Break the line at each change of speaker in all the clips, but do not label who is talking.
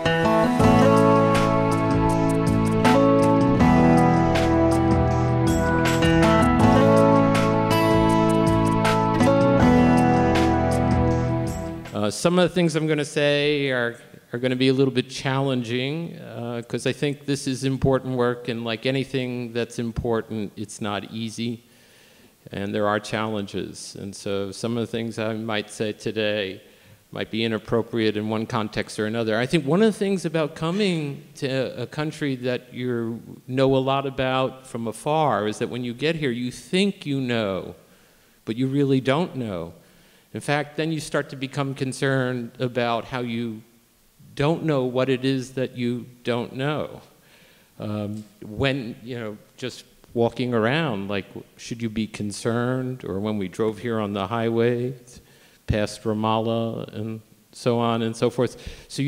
Some of the things I'm going to say are going to be a little bit challenging because I think this is important work, and like anything that's important, it's not easy, and there are challenges. And so some of the things I might say today might be inappropriate in one context or another. I think one of the things about coming to a country that you know a lot about from afar is that when you get here, you think you know, but you really don't know. In fact, then you start to become concerned about how you don't know what it is that you don't know. When, just walking around, like, should you be concerned? Or when we drove here on the highway past Ramallah and so on and so forth. So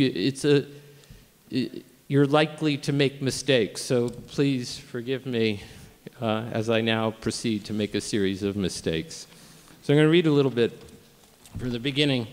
you're likely to make mistakes. So please forgive me as I now proceed to make a series of mistakes. So I'm going to read a little bit from the beginning.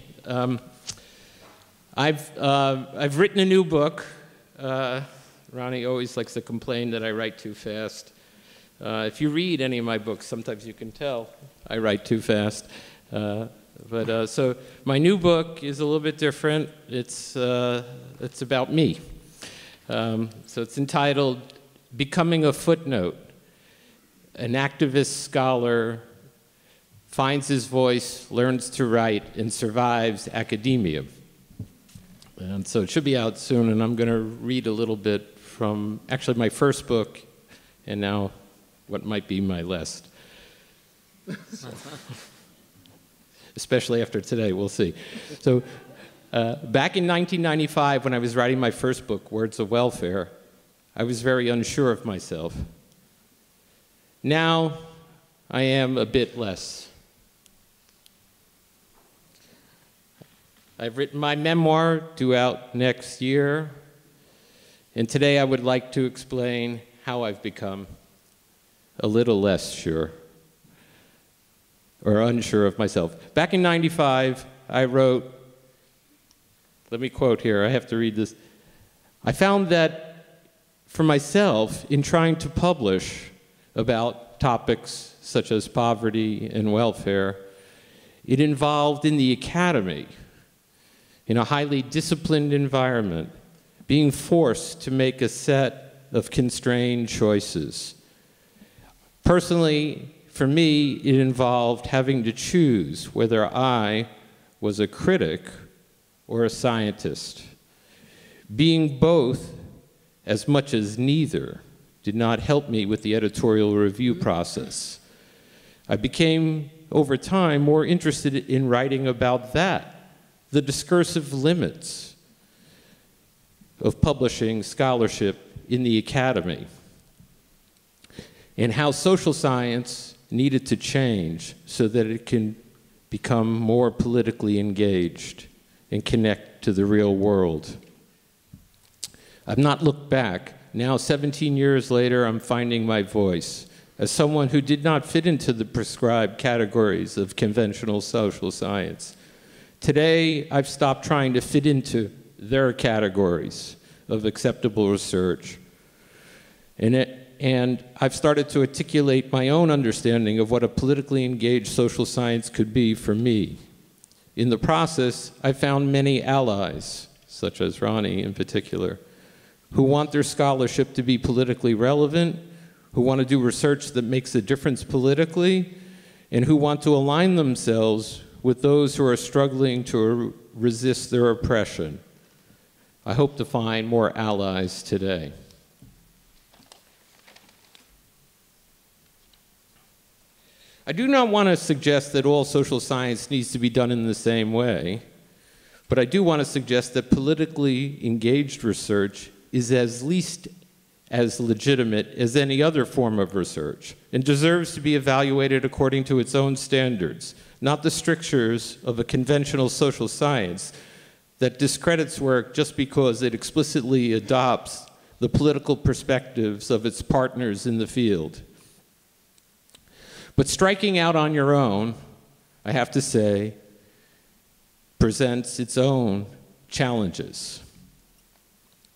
I've written a new book. Ronnie always likes to complain that I write too fast. If you read any of my books, sometimes you can tell I write too fast. So my new book is a little bit different. It's about me. So it's entitled Becoming a Footnote. An activist scholar finds his voice, learns to write, and survives academia. And so it should be out soon, and I'm going to read a little bit from actually my first book, and now what might be my last. Especially after today, we'll see. So back in 1995, when I was writing my first book, Words of Welfare, I was very unsure of myself. Now, I am a bit less. I've written my memoir, due out next year, and today I would like to explain how I've become a little less sure, or unsure of myself. Back in 95, I wrote, let me quote here, I have to read this. I found that for myself, in trying to publish about topics such as poverty and welfare, it involved in the academy, in a highly disciplined environment, being forced to make a set of constrained choices. Personally, for me, it involved having to choose whether I was a critic or a scientist. Being both as much as neither did not help me with the editorial review process. I became, over time, more interested in writing about that, the discursive limits of publishing scholarship in the academy, and how social science needed to change so that it can become more politically engaged and connect to the real world. I've not looked back. Now, 17 years later, I'm finding my voice as someone who did not fit into the prescribed categories of conventional social science. Today, I've stopped trying to fit into their categories of acceptable research. And I've started to articulate my own understanding of what a politically engaged social science could be for me. In the process, I found many allies, such as Ronnie in particular, who want their scholarship to be politically relevant, who want to do research that makes a difference politically, and who want to align themselves with those who are struggling to resist their oppression. I hope to find more allies today. I do not want to suggest that all social science needs to be done in the same way, but I do want to suggest that politically engaged research is at least as legitimate as any other form of research and deserves to be evaluated according to its own standards, not the strictures of a conventional social science that discredits work just because it explicitly adopts the political perspectives of its partners in the field. But striking out on your own, I have to say, presents its own challenges.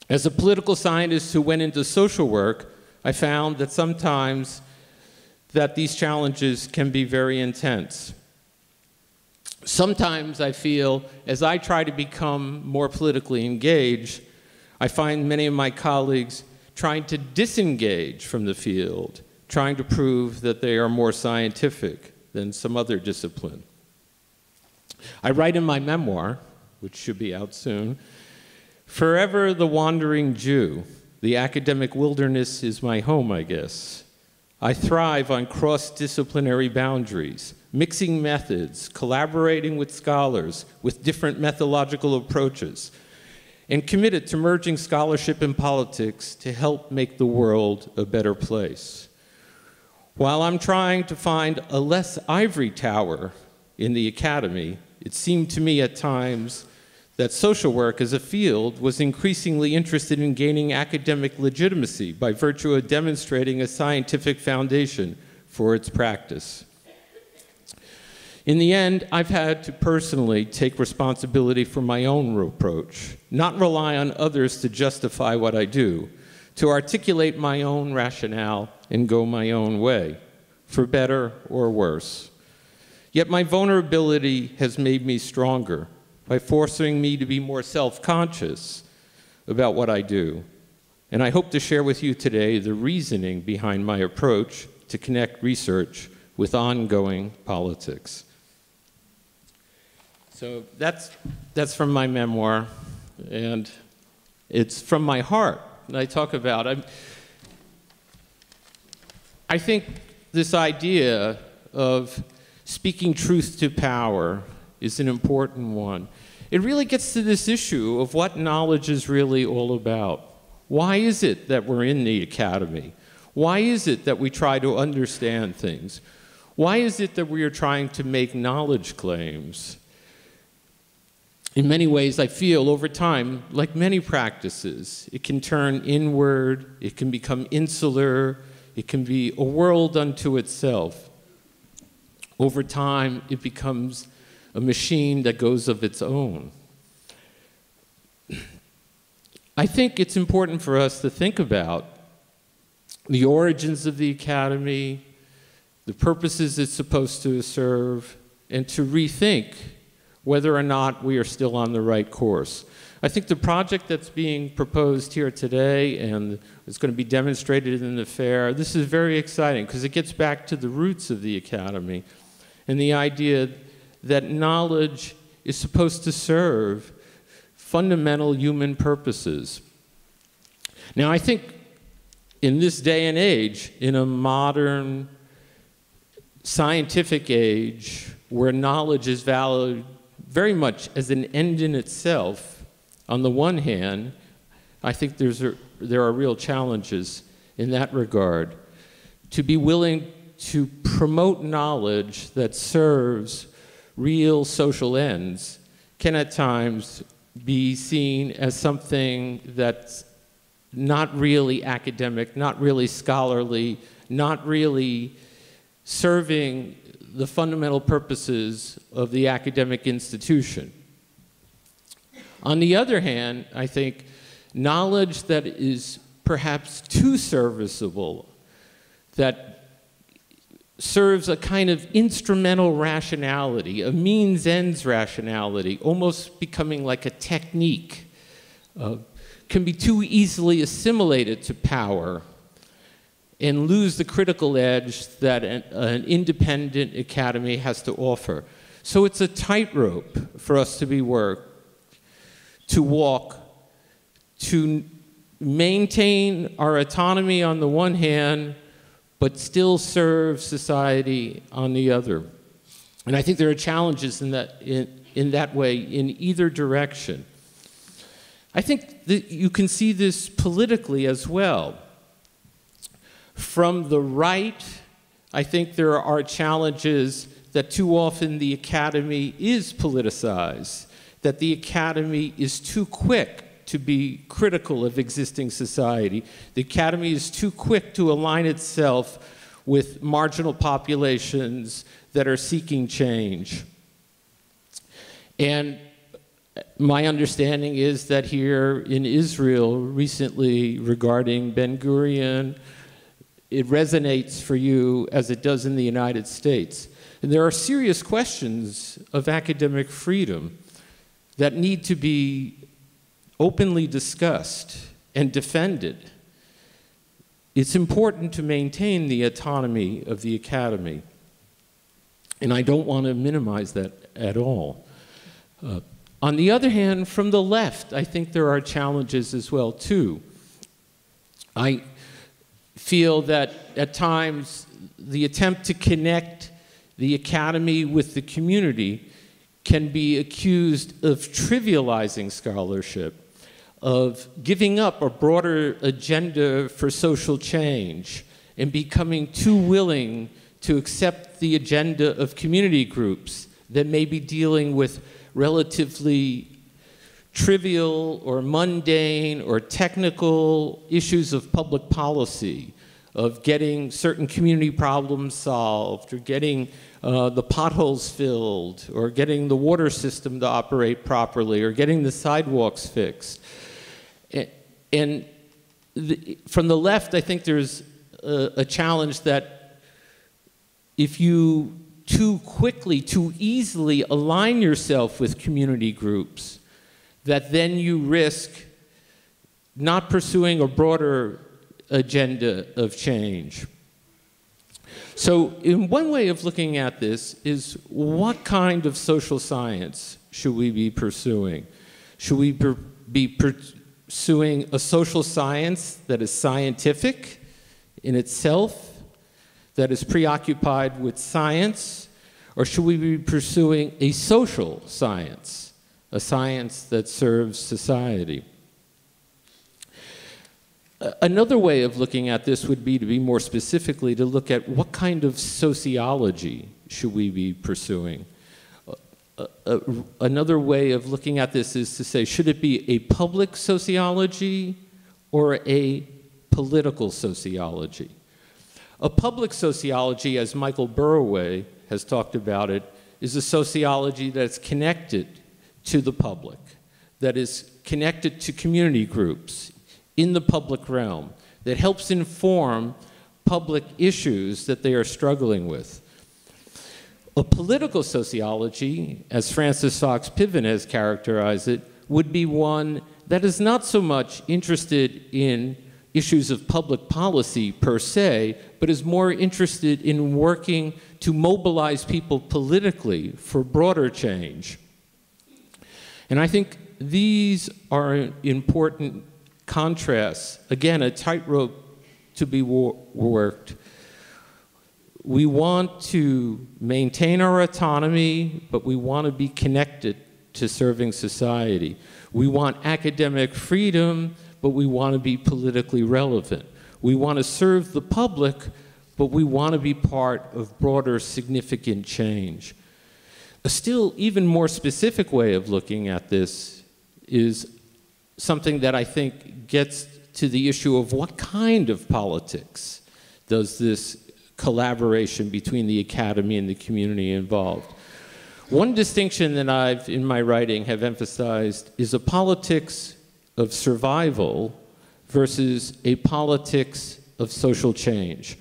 As a political scientist who went into social work, I found that sometimes that these challenges can be very intense. Sometimes I feel, as I try to become more politically engaged, I find many of my colleagues trying to disengage from the field, trying to prove that they are more scientific than some other discipline. I write in my memoir, which should be out soon, "Forever the wandering Jew, the academic wilderness is my home, I guess. I thrive on cross-disciplinary boundaries, mixing methods, collaborating with scholars with different methodological approaches, and committed to merging scholarship and politics to help make the world a better place. While I'm trying to find a less ivory tower in the academy, it seemed to me at times that social work as a field was increasingly interested in gaining academic legitimacy by virtue of demonstrating a scientific foundation for its practice. In the end, I've had to personally take responsibility for my own approach, not rely on others to justify what I do, to articulate my own rationale and go my own way, for better or worse. Yet my vulnerability has made me stronger by forcing me to be more self-conscious about what I do. And I hope to share with you today the reasoning behind my approach to connect research with ongoing politics." So that's from my memoir, and it's from my heart. And I talk about, I think this idea of speaking truth to power is an important one. It really gets to this issue of what knowledge is really all about. Why is it that we're in the academy? Why is it that we try to understand things? Why is it that we are trying to make knowledge claims? In many ways, I feel over time, like many practices, it can turn inward, it can become insular, it can be a world unto itself. Over time, it becomes a machine that goes of its own. I think it's important for us to think about the origins of the academy, the purposes it's supposed to serve, and to rethink whether or not we are still on the right course. I think the project that's being proposed here today and is going to be demonstrated in the fair, this is very exciting because it gets back to the roots of the academy and the idea that knowledge is supposed to serve fundamental human purposes. Now, I think in this day and age, in a modern scientific age where knowledge is valued very much as an end in itself, on the one hand, I think there are real challenges in that regard. To be willing to promote knowledge that serves real social ends can at times be seen as something that's not really academic, not really scholarly, not really serving the fundamental purposes of the academic institution. On the other hand, I think knowledge that is perhaps too serviceable, that serves a kind of instrumental rationality, a means-ends rationality, almost becoming like a technique, can be too easily assimilated to power and lose the critical edge that an independent academy has to offer. So it's a tightrope for us to walk, to maintain our autonomy on the one hand, but still serve society on the other. And I think there are challenges in that way in either direction. I think that you can see this politically as well. From the right, I think there are challenges that too often the academy is politicized, that the academy is too quick to be critical of existing society. The academy is too quick to align itself with marginal populations that are seeking change. And My understanding is that here in Israel recently regarding Ben Gurion, it resonates for you as it does in the United States. And there are serious questions of academic freedom that need to be openly discussed and defended. It's important to maintain the autonomy of the academy. And I don't want to minimize that at all. On the other hand, from the left, I think there are challenges as well, too. I feel that at times the attempt to connect the academy with the community can be accused of trivializing scholarship, of giving up a broader agenda for social change and becoming too willing to accept the agenda of community groups that may be dealing with relatively trivial or mundane or technical issues of public policy, of getting certain community problems solved, or getting the potholes filled, or getting the water system to operate properly, or getting the sidewalks fixed. And from the left, I think there's a challenge that if you too quickly, too easily align yourself with community groups, that then you risk not pursuing a broader agenda of change. So in one way of looking at this is, what kind of social science should we be pursuing? Should we be pursuing a social science that is scientific in itself, that is preoccupied with science, or should we be pursuing a social science, a science that serves society? Another way of looking at this would be to be more specifically to look at what kind of sociology should we be pursuing. Another way of looking at this is to say, should it be a public sociology or a political sociology? A public sociology, as Michael Burraway has talked about it, is a sociology that's connected to the public, that is connected to community groups in the public realm, that helps inform public issues that they are struggling with. A political sociology, as Francis Fox Piven has characterized it, would be one that is not so much interested in issues of public policy per se, but is more interested in working to mobilize people politically for broader change. And I think these are important contrasts. Again, a tightrope to be worked. We want to maintain our autonomy, but we want to be connected to serving society. We want academic freedom, but we want to be politically relevant. We want to serve the public, but we want to be part of broader, significant change. A still even more specific way of looking at this is something that I think gets to the issue of what kind of politics does this collaboration between the academy and the community involve. One distinction that I've, in my writing, have emphasized is a politics of survival versus a politics of social change.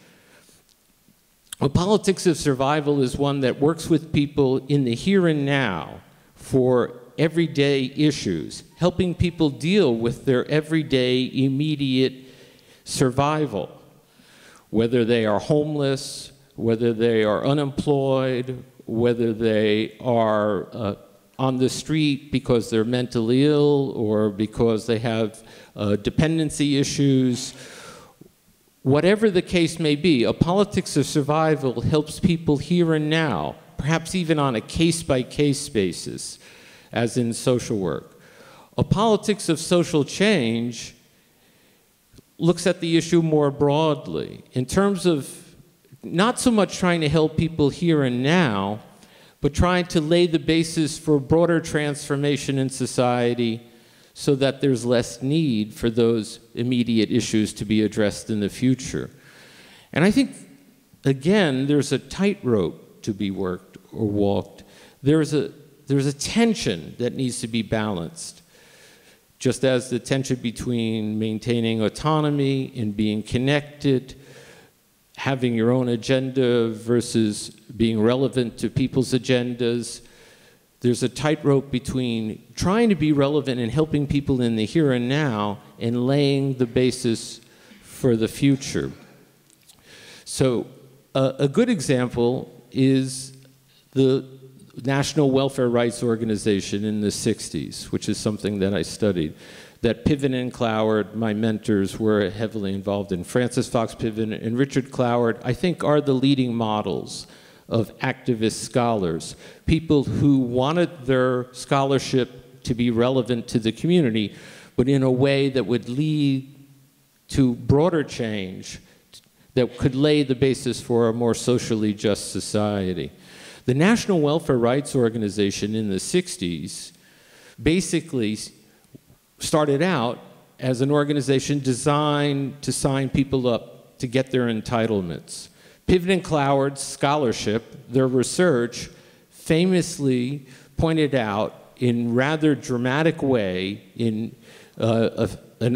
A politics of survival is one that works with people in the here and now for everyday issues, helping people deal with their everyday immediate survival, whether they are homeless, whether they are unemployed, whether they are on the street because they're mentally ill or because they have dependency issues. Whatever the case may be, a politics of survival helps people here and now, perhaps even on a case-by-case basis, as in social work. A politics of social change looks at the issue more broadly in terms of not so much trying to help people here and now, but trying to lay the basis for broader transformation in society so that there's less need for those immediate issues to be addressed in the future. And I think, again, there's a tightrope to be worked or walked. There's there's a tension that needs to be balanced. Just as the tension between maintaining autonomy and being connected, having your own agenda versus being relevant to people's agendas, there's a tightrope between trying to be relevant and helping people in the here and now and laying the basis for the future. So a good example is the National Welfare Rights Organization in the 60s, which is something that I studied, that Piven and Cloward, my mentors, were heavily involved in. Francis Fox Piven and Richard Cloward, I think, are the leading models of activist scholars, people who wanted their scholarship to be relevant to the community, but in a way that would lead to broader change that could lay the basis for a more socially just society. The National Welfare Rights Organization in the 60s basically started out as an organization designed to sign people up to get their entitlements. Piven and Cloward's scholarship, their research, famously pointed out in rather dramatic way in a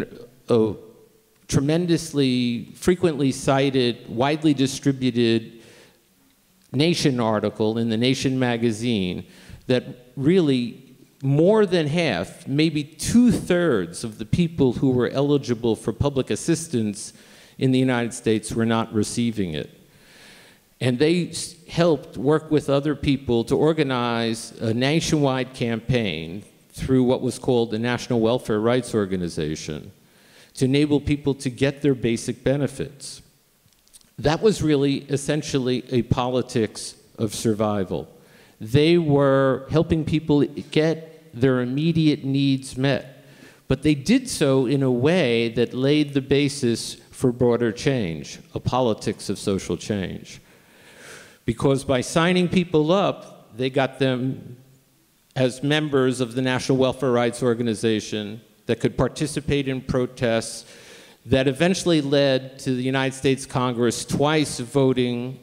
tremendously frequently cited, widely distributed Nation article in the Nation magazine that really more than half, maybe 2/3 of the people who were eligible for public assistance in the United States were not receiving it. And they helped work with other people to organize a nationwide campaign through what was called the National Welfare Rights Organization to enable people to get their basic benefits. That was really essentially a politics of survival. They were helping people get their immediate needs met, but they did so in a way that laid the basis for broader change, a politics of social change. Because by signing people up, they got them as members of the National Welfare Rights Organization that could participate in protests that eventually led to the United States Congress twice voting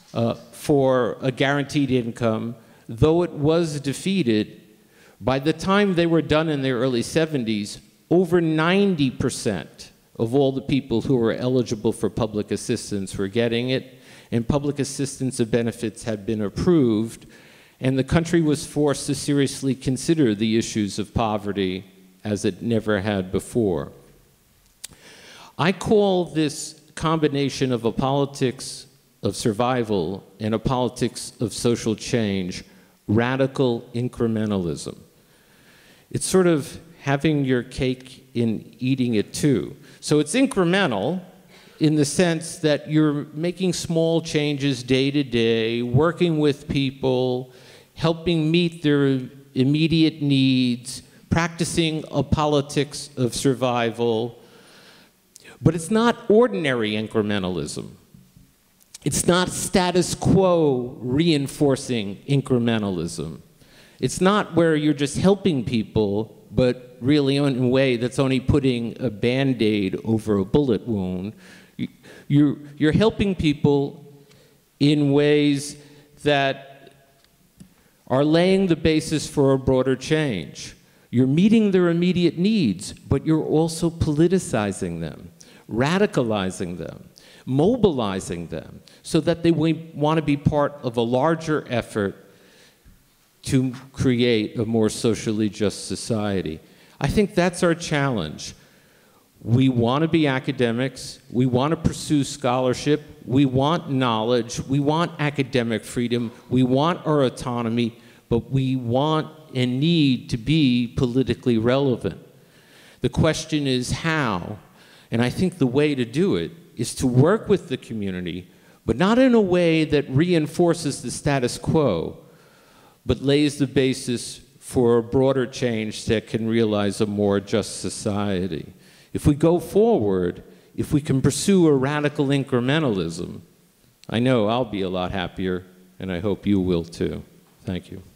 for a guaranteed income, though it was defeated. By the time they were done in their early 70s, over 90% of all the people who were eligible for public assistance were getting it, and public assistance of benefits had been approved, and the country was forced to seriously consider the issues of poverty as it never had before. I call this combination of a politics of survival and a politics of social change radical incrementalism. It's sort of having your cake and eating it too. So it's incremental in the sense that you're making small changes day to day, working with people, helping meet their immediate needs, practicing a politics of survival. But it's not ordinary incrementalism. It's not status quo reinforcing incrementalism. It's not where you're just helping people, but really in a way that's only putting a Band-Aid over a bullet wound. You're helping people in ways that are laying the basis for a broader change. You're meeting their immediate needs, but you're also politicizing them, radicalizing them, mobilizing them, so that they want to be part of a larger effort to create a more socially just society. I think that's our challenge. We want to be academics, we want to pursue scholarship, we want knowledge, we want academic freedom, we want our autonomy, but we want and need to be politically relevant. The question is how, and I think the way to do it is to work with the community, but not in a way that reinforces the status quo, but lays the basis for a broader change that can realize a more just society. If we go forward, if we can pursue a radical incrementalism, I know I'll be a lot happier, and I hope you will too. Thank you.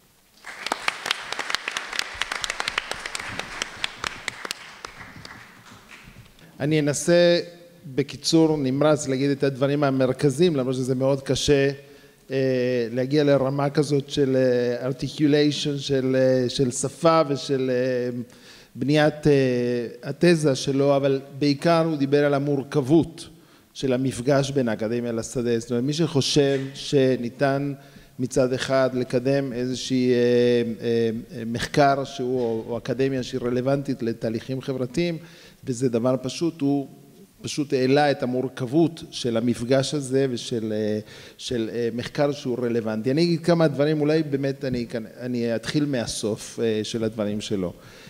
אני אנסה בקיצור נמרץ להגיד את הדברים המרכזיים, למרות שזה מאוד קשה להגיע לרמה כזאת של articulation של שפה ושל בניית התזה שלו, אבל בעיקר הוא דיבר על המורכבות של המפגש בין האקדמיה לשדה. זאת אומרת, מי שחושב שניתן מצד אחד לקדם איזושהי מחקר שהוא, או אקדמיה שהיא רלוונטית לתהליכים חברתיים, וזה דבר פשוט, הוא פשוט העלה את המורכבות של המפגש הזה ושל מחקר שהוא רלוונטי. אני אגיד כמה דברים, אולי באמת אני אתחיל מהסוף של הדברים שלו.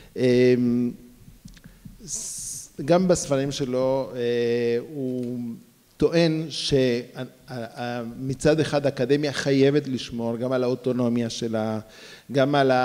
גם בספרים שלו הוא טוען שמצד אחד האקדמיה חייבת לשמור גם על האוטונומיה שלה, גם על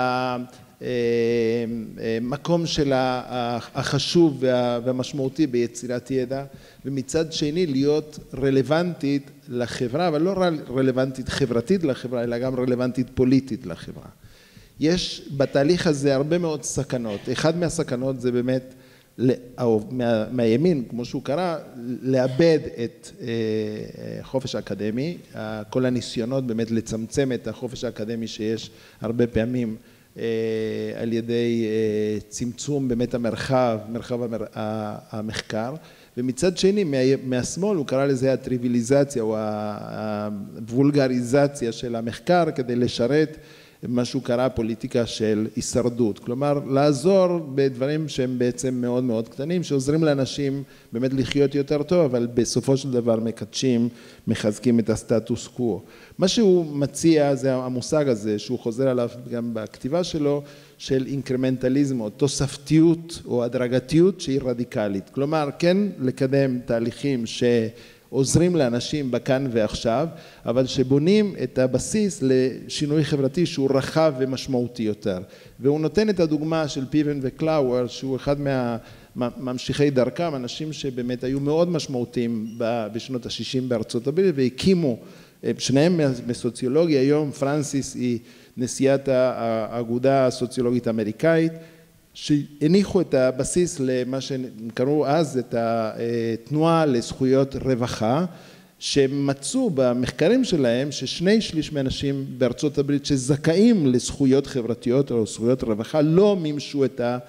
המקום שלה החשוב והמשמעותי ביצירת ידע, ומצד שני להיות רלוונטית לחברה, אבל לא רלוונטית חברתית לחברה, אלא גם רלוונטית פוליטית לחברה. יש בתהליך הזה הרבה מאוד סכנות. אחד מהסכנות זה באמת, מהימין, כמו שהוא קרא, לאבד את חופש האקדמי, כל הניסיונות באמת לצמצם את החופש האקדמי שיש הרבה פעמים על ידי צמצום באמת מרחב המחקר, ומצד שני מהשמאל הוא קרא לזה הטריוויליזציה או הוולגריזציה של המחקר כדי לשרת מה שהוא קרא פוליטיקה של הישרדות, כלומר לעזור בדברים שהם בעצם מאוד מאוד קטנים, שעוזרים לאנשים באמת לחיות יותר טוב, אבל בסופו של דבר מקדשים, מחזקים את הסטטוס קוו. מה שהוא מציע זה המושג הזה, שהוא חוזר עליו גם בכתיבה שלו, של אינקרמנטליזם או תוספתיות או הדרגתיות שהיא רדיקלית, כלומר כן לקדם תהליכים עוזרים לאנשים בכאן ועכשיו, אבל שבונים את הבסיס לשינוי חברתי שהוא רחב ומשמעותי יותר. והוא נותן את הדוגמה של פיבן וקלאואר, שהוא אחד מהממשיכי דרכם, אנשים שבאמת היו מאוד משמעותיים בשנות ה-60 בארצות הברית, והקימו, שניהם מסוציולוגיה, היום פרנסיס היא נשיאת האגודה הסוציולוגית האמריקאית, שהניחו את הבסיס למה שקראו אז את התנועה לזכויות רווחה, שמצאו במחקרים שלהם ששני שליש מאנשים בארצות הברית שזכאים לזכויות חברתיות או זכויות רווחה לא מימשו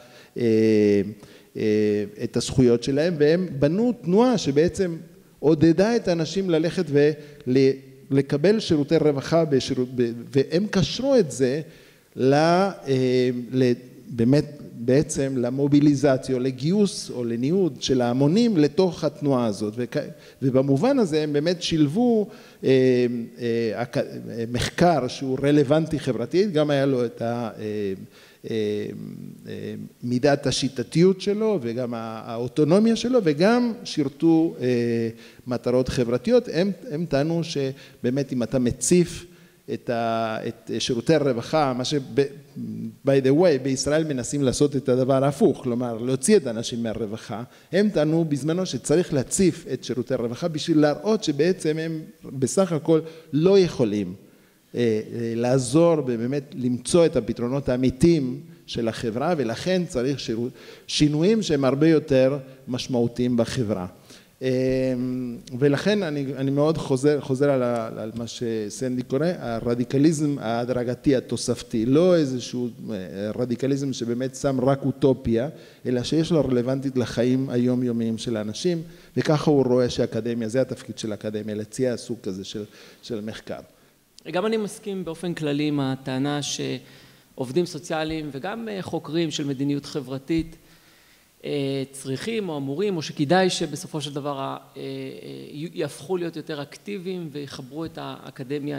את הזכויות שלהם, והם בנו תנועה שבעצם עודדה את האנשים ללכת ולקבל שירותי רווחה, והם קשרו את זה באמת בעצם למוביליזציה, לגיוס או לניוד של ההמונים לתוך התנועה הזאת, ובמובן הזה הם באמת שילבו מחקר שהוא רלוונטי חברתית, גם היה לו את מידת השיטתיות שלו וגם האוטונומיה שלו, וגם שירתו מטרות חברתיות. הם טענו שבאמת אם אתה מציף את שירותי הרווחה, מה by the way, בישראל מנסים לעשות את הדבר ההפוך, כלומר להוציא את האנשים מהרווחה, הם טענו בזמנו שצריך להציף את שירותי הרווחה בשביל להראות שבעצם הם בסך הכל לא יכולים לעזור ובאמת למצוא את הפתרונות האמיתיים של החברה, ולכן צריך שינויים שהם הרבה יותר משמעותיים בחברה. ולכן אני מאוד חוזר על מה שסנדי קורא, הרדיקליזם ההדרגתי התוספתי, לא איזשהו רדיקליזם שבאמת שם רק אוטופיה, אלא שיש לו רלוונטית לחיים היומיומיים של האנשים, וככה הוא רואה שהאקדמיה, זה התפקיד של האקדמיה, להציע סוג כזה של מחקר.
גם אני מסכים באופן כללי עם הטענה שעובדים סוציאליים וגם חוקרים של מדיניות חברתית צריכים או אמורים, או שכדאי שבסופו של דבר יהפכו להיות יותר אקטיביים ויחברו את האקדמיה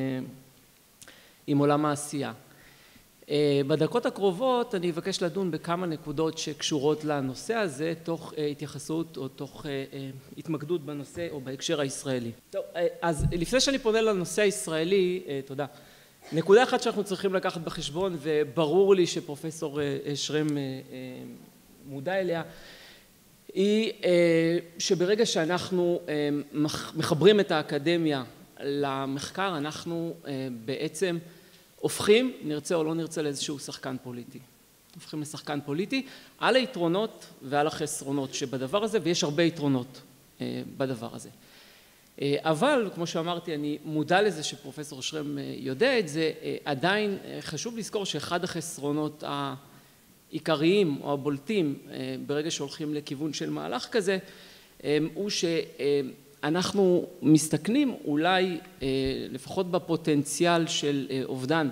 עם עולם העשייה. בדקות הקרובות אני אבקש לדון בכמה נקודות שקשורות לנושא הזה, תוך התייחסות או תוך התמקדות בנושא או בהקשר הישראלי. טוב, אז לפני שאני פונה לנושא הישראלי, תודה. נקודה אחת שאנחנו צריכים לקחת בחשבון, וברור לי שפרופסור שרם מודע אליה, היא שברגע שאנחנו מחברים את האקדמיה למחקר, אנחנו בעצם הופכים, נרצה או לא נרצה, לאיזשהו שחקן פוליטי. הופכים לשחקן פוליטי על היתרונות ועל החסרונות שבדבר הזה, ויש הרבה יתרונות בדבר הזה. אבל, כמו שאמרתי, אני מודע לזה שפרופסור שרם יודע את זה, עדיין חשוב לזכור שאחד החסרונות העיקריים או הבולטים ברגע שהולכים לכיוון של מהלך כזה, הוא שאנחנו מסתכנים אולי לפחות בפוטנציאל של אובדן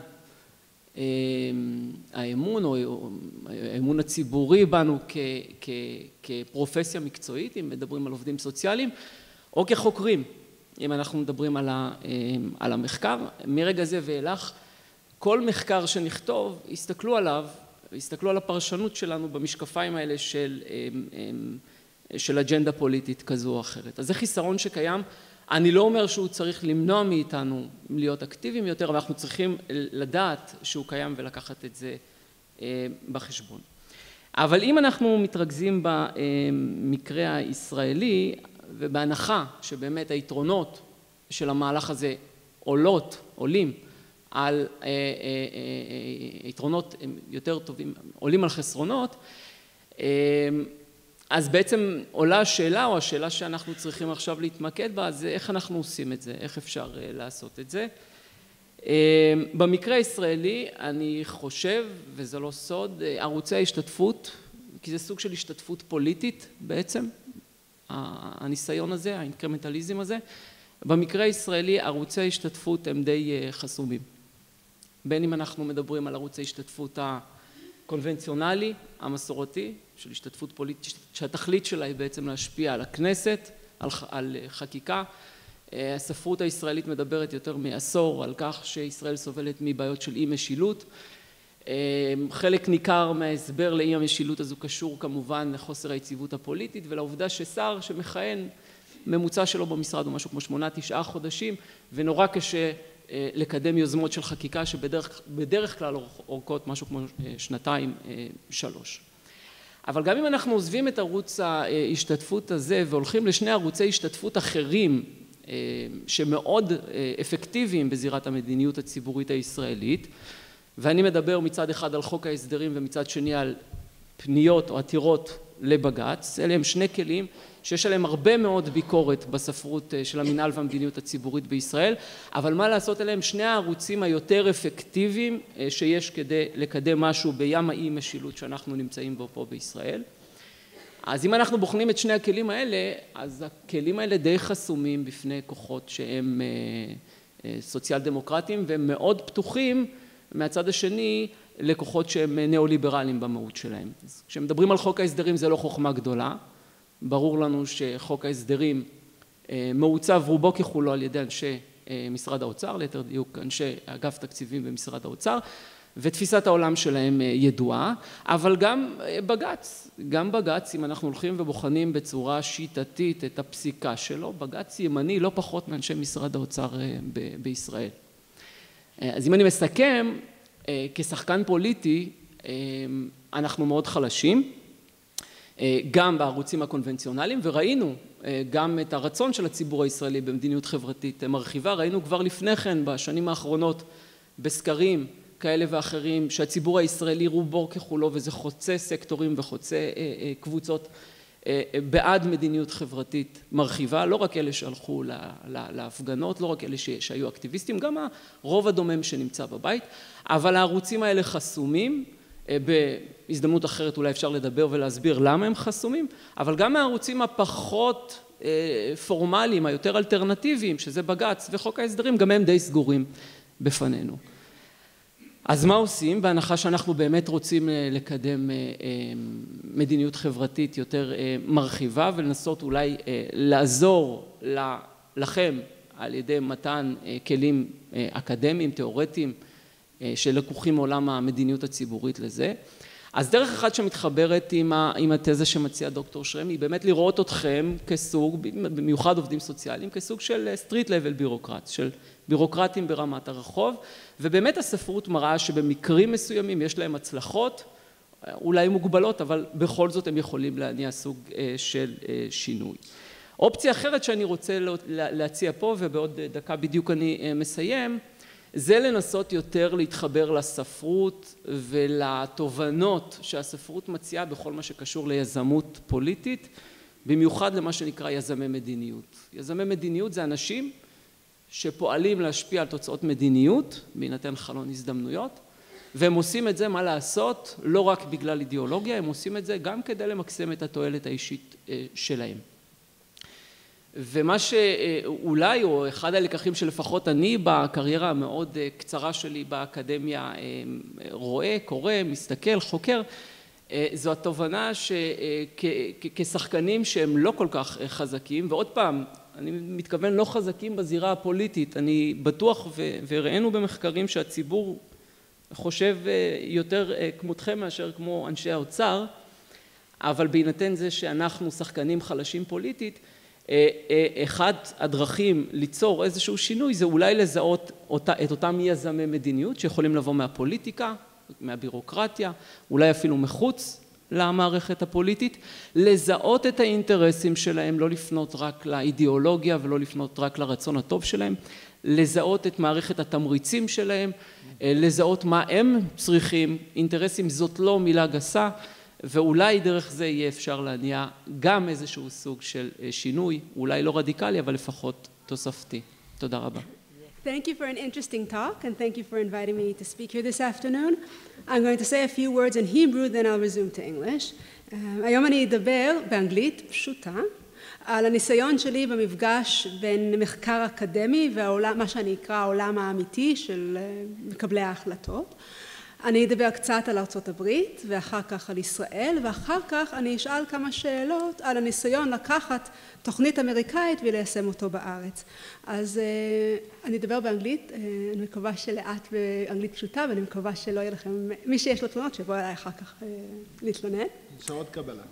האמון או האמון הציבורי בנו כפרופסיה מקצועית, אם מדברים על עובדים סוציאליים, או כחוקרים, אם אנחנו מדברים על המחקר. מרגע זה ואילך, כל מחקר שנכתוב, יסתכלו עליו, יסתכלו על הפרשנות שלנו במשקפיים האלה של אג'נדה פוליטית כזו או אחרת. אז זה חיסרון שקיים. אני לא אומר שהוא צריך למנוע מאיתנו להיות אקטיביים יותר, אבל אנחנו צריכים לדעת שהוא קיים ולקחת את זה בחשבון. אבל אם אנחנו מתרכזים במקרה הישראלי, ובהנחה שבאמת היתרונות של המהלך הזה עולים על יתרונות יותר טובים, עולים על חסרונות, אז בעצם עולה השאלה, או השאלה שאנחנו צריכים עכשיו להתמקד בה, זה איך אנחנו עושים את זה, איך אפשר לעשות את זה. במקרה הישראלי אני חושב, וזה לא סוד, ערוצי ההשתתפות, כי זה סוג של השתתפות פוליטית בעצם, הניסיון הזה, האינקרמנטליזם הזה, במקרה הישראלי ערוצי ההשתתפות הם די חסומים. בין אם אנחנו מדברים על ערוץ ההשתתפות הקונבנציונלי, המסורתי, של השתתפות פוליטית, שהתכלית שלה היא בעצם להשפיע על הכנסת, על חקיקה. הספרות הישראלית מדברת יותר מעשור על כך שישראל סובלת מבעיות של אי משילות. חלק ניכר מההסבר לאי המשילות הזו קשור כמובן לחוסר היציבות הפוליטית ולעובדה ששר שמכהן ממוצע שלו במשרד הוא משהו כמו 8-9 חודשים ונורא קשה לקדם יוזמות של חקיקה שבדרך כלל אורכות משהו כמו 2-3. אבל גם אם אנחנו עוזבים את ערוץ ההשתתפות הזה והולכים לשני ערוצי השתתפות אחרים שמאוד אפקטיביים בזירת המדיניות הציבורית הישראלית, ואני מדבר מצד אחד על חוק ההסדרים ומצד שני על פניות או עתירות לבג"ץ, אלה הם שני כלים שיש עליהם הרבה מאוד ביקורת בספרות של המנהל והמדיניות הציבורית בישראל, אבל מה לעשות, אלה הם שני הערוצים היותר אפקטיביים שיש כדי לקדם משהו בים האי משילות שאנחנו נמצאים בו פה בישראל. אז אם אנחנו בוחנים את שני הכלים האלה, אז הכלים האלה די חסומים בפני כוחות שהם סוציאל דמוקרטיים והם מאוד פתוחים מהצד השני לכוחות שהם ניאו-ליברליים במהות שלהם. אז כשמדברים על חוק ההסדרים זה לא חוכמה גדולה, ברור לנו שחוק ההסדרים מעוצב רובו ככולו על ידי אנשי משרד האוצר, ליתר דיוק אנשי אגף תקציבים במשרד האוצר, ותפיסת העולם שלהם ידועה, אבל גם בג"ץ, אם אנחנו הולכים ובוחנים בצורה שיטתית את הפסיקה שלו, בג"ץ ימני לא פחות מאנשי משרד האוצר בישראל. אז אם אני מסכם, כשחקן פוליטי אנחנו מאוד חלשים, גם בערוצים הקונבנציונליים, וראינו גם את הרצון של הציבור הישראלי במדיניות חברתית מרחיבה, ראינו כבר לפני כן בשנים האחרונות בסקרים כאלה ואחרים שהציבור הישראלי רובו ככולו, וזה חוצה סקטורים וחוצה קבוצות, בעד מדיניות חברתית מרחיבה, לא רק אלה שהלכו להפגנות, לא רק אלה שהיו אקטיביסטים, גם הרוב הדומם שנמצא בבית, אבל הערוצים האלה חסומים, בהזדמנות אחרת אולי אפשר לדבר ולהסביר למה הם חסומים, אבל גם הערוצים הפחות פורמליים, היותר אלטרנטיביים, שזה בג"ץ וחוק ההסדרים, גם הם די סגורים בפנינו. אז מה עושים? בהנחה שאנחנו באמת רוצים לקדם מדיניות חברתית יותר מרחיבה ולנסות אולי לעזור לכם על ידי מתן כלים אקדמיים, תיאורטיים, שלקוחים מעולם המדיניות הציבורית לזה. אז דרך אחת שמתחברת עם התזה שמציע דוקטור שרם, היא באמת לראות אתכם כסוג, במיוחד עובדים סוציאליים, כסוג של סטריט לבל בירוקרט, של בירוקרטים ברמת הרחוב, ובאמת הספרות מראה שבמקרים מסוימים יש להם הצלחות, אולי מוגבלות, אבל בכל זאת הם יכולים להניע סוג של שינוי. אופציה אחרת שאני רוצה להציע פה, ובעוד דקה בדיוק אני מסיים, זה לנסות יותר להתחבר לספרות ולתובנות שהספרות מציעה בכל מה שקשור ליזמות פוליטית, במיוחד למה שנקרא יזמי מדיניות. יזמי מדיניות זה אנשים שפועלים להשפיע על תוצאות מדיניות, בהינתן חלון הזדמנויות, והם עושים את זה, מה לעשות, לא רק בגלל אידיאולוגיה, הם עושים את זה גם כדי למקסם את התועלת האישית שלהם. ומה שאולי, או אחד הלקחים שלפחות אני בקריירה המאוד קצרה שלי באקדמיה רואה, קורא, מסתכל, חוקר, זו התובנה שכשחקנים שהם לא כל כך חזקים, ועוד פעם, אני מתכוון לא חזקים בזירה הפוליטית, אני בטוח וראינו במחקרים שהציבור חושב יותר כמותכם מאשר כמו אנשי האוצר, אבל בהינתן זה שאנחנו שחקנים חלשים פוליטית, אחד הדרכים ליצור איזשהו שינוי זה אולי לזהות את אותם יזמי מדיניות שיכולים לבוא מהפוליטיקה, מהבירוקרטיה, אולי אפילו מחוץ למערכת הפוליטית, לזהות את האינטרסים שלהם, לא לפנות רק לאידיאולוגיה ולא לפנות רק לרצון הטוב שלהם, לזהות את מערכת התמריצים שלהם, לזהות מה הם צריכים, אינטרסים זאת לא מילה גסה, ואולי דרך זה יהיה אפשר להניע גם איזשהו סוג של שינוי, אולי לא רדיקלי, אבל לפחות תוספתי. תודה רבה.
Thank you for an interesting talk, and thank you for inviting me to speak here this afternoon. I'm going to say a few words in Hebrew, then I'll resume to English. היום אני אדבר באנגלית פשוטה, על הניסיון שלי במפגש בין מחקר אקדמי ומה שאני אקרא העולם האמיתי של מקבלי ההחלטות. אני אדבר קצת על ארצות הברית, ואחר כך על ישראל, ואחר כך אני אשאל כמה שאלות על הניסיון לקחת תוכנית אמריקאית וליישם אותו בארץ. אז אני אדבר באנגלית, אני מקווה שלאט באנגלית פשוטה, ואני מקווה שלא יהיה לכם, מי שיש לו תלונות שיבוא אליי אחר כך להתלונן.
שעות קבלה.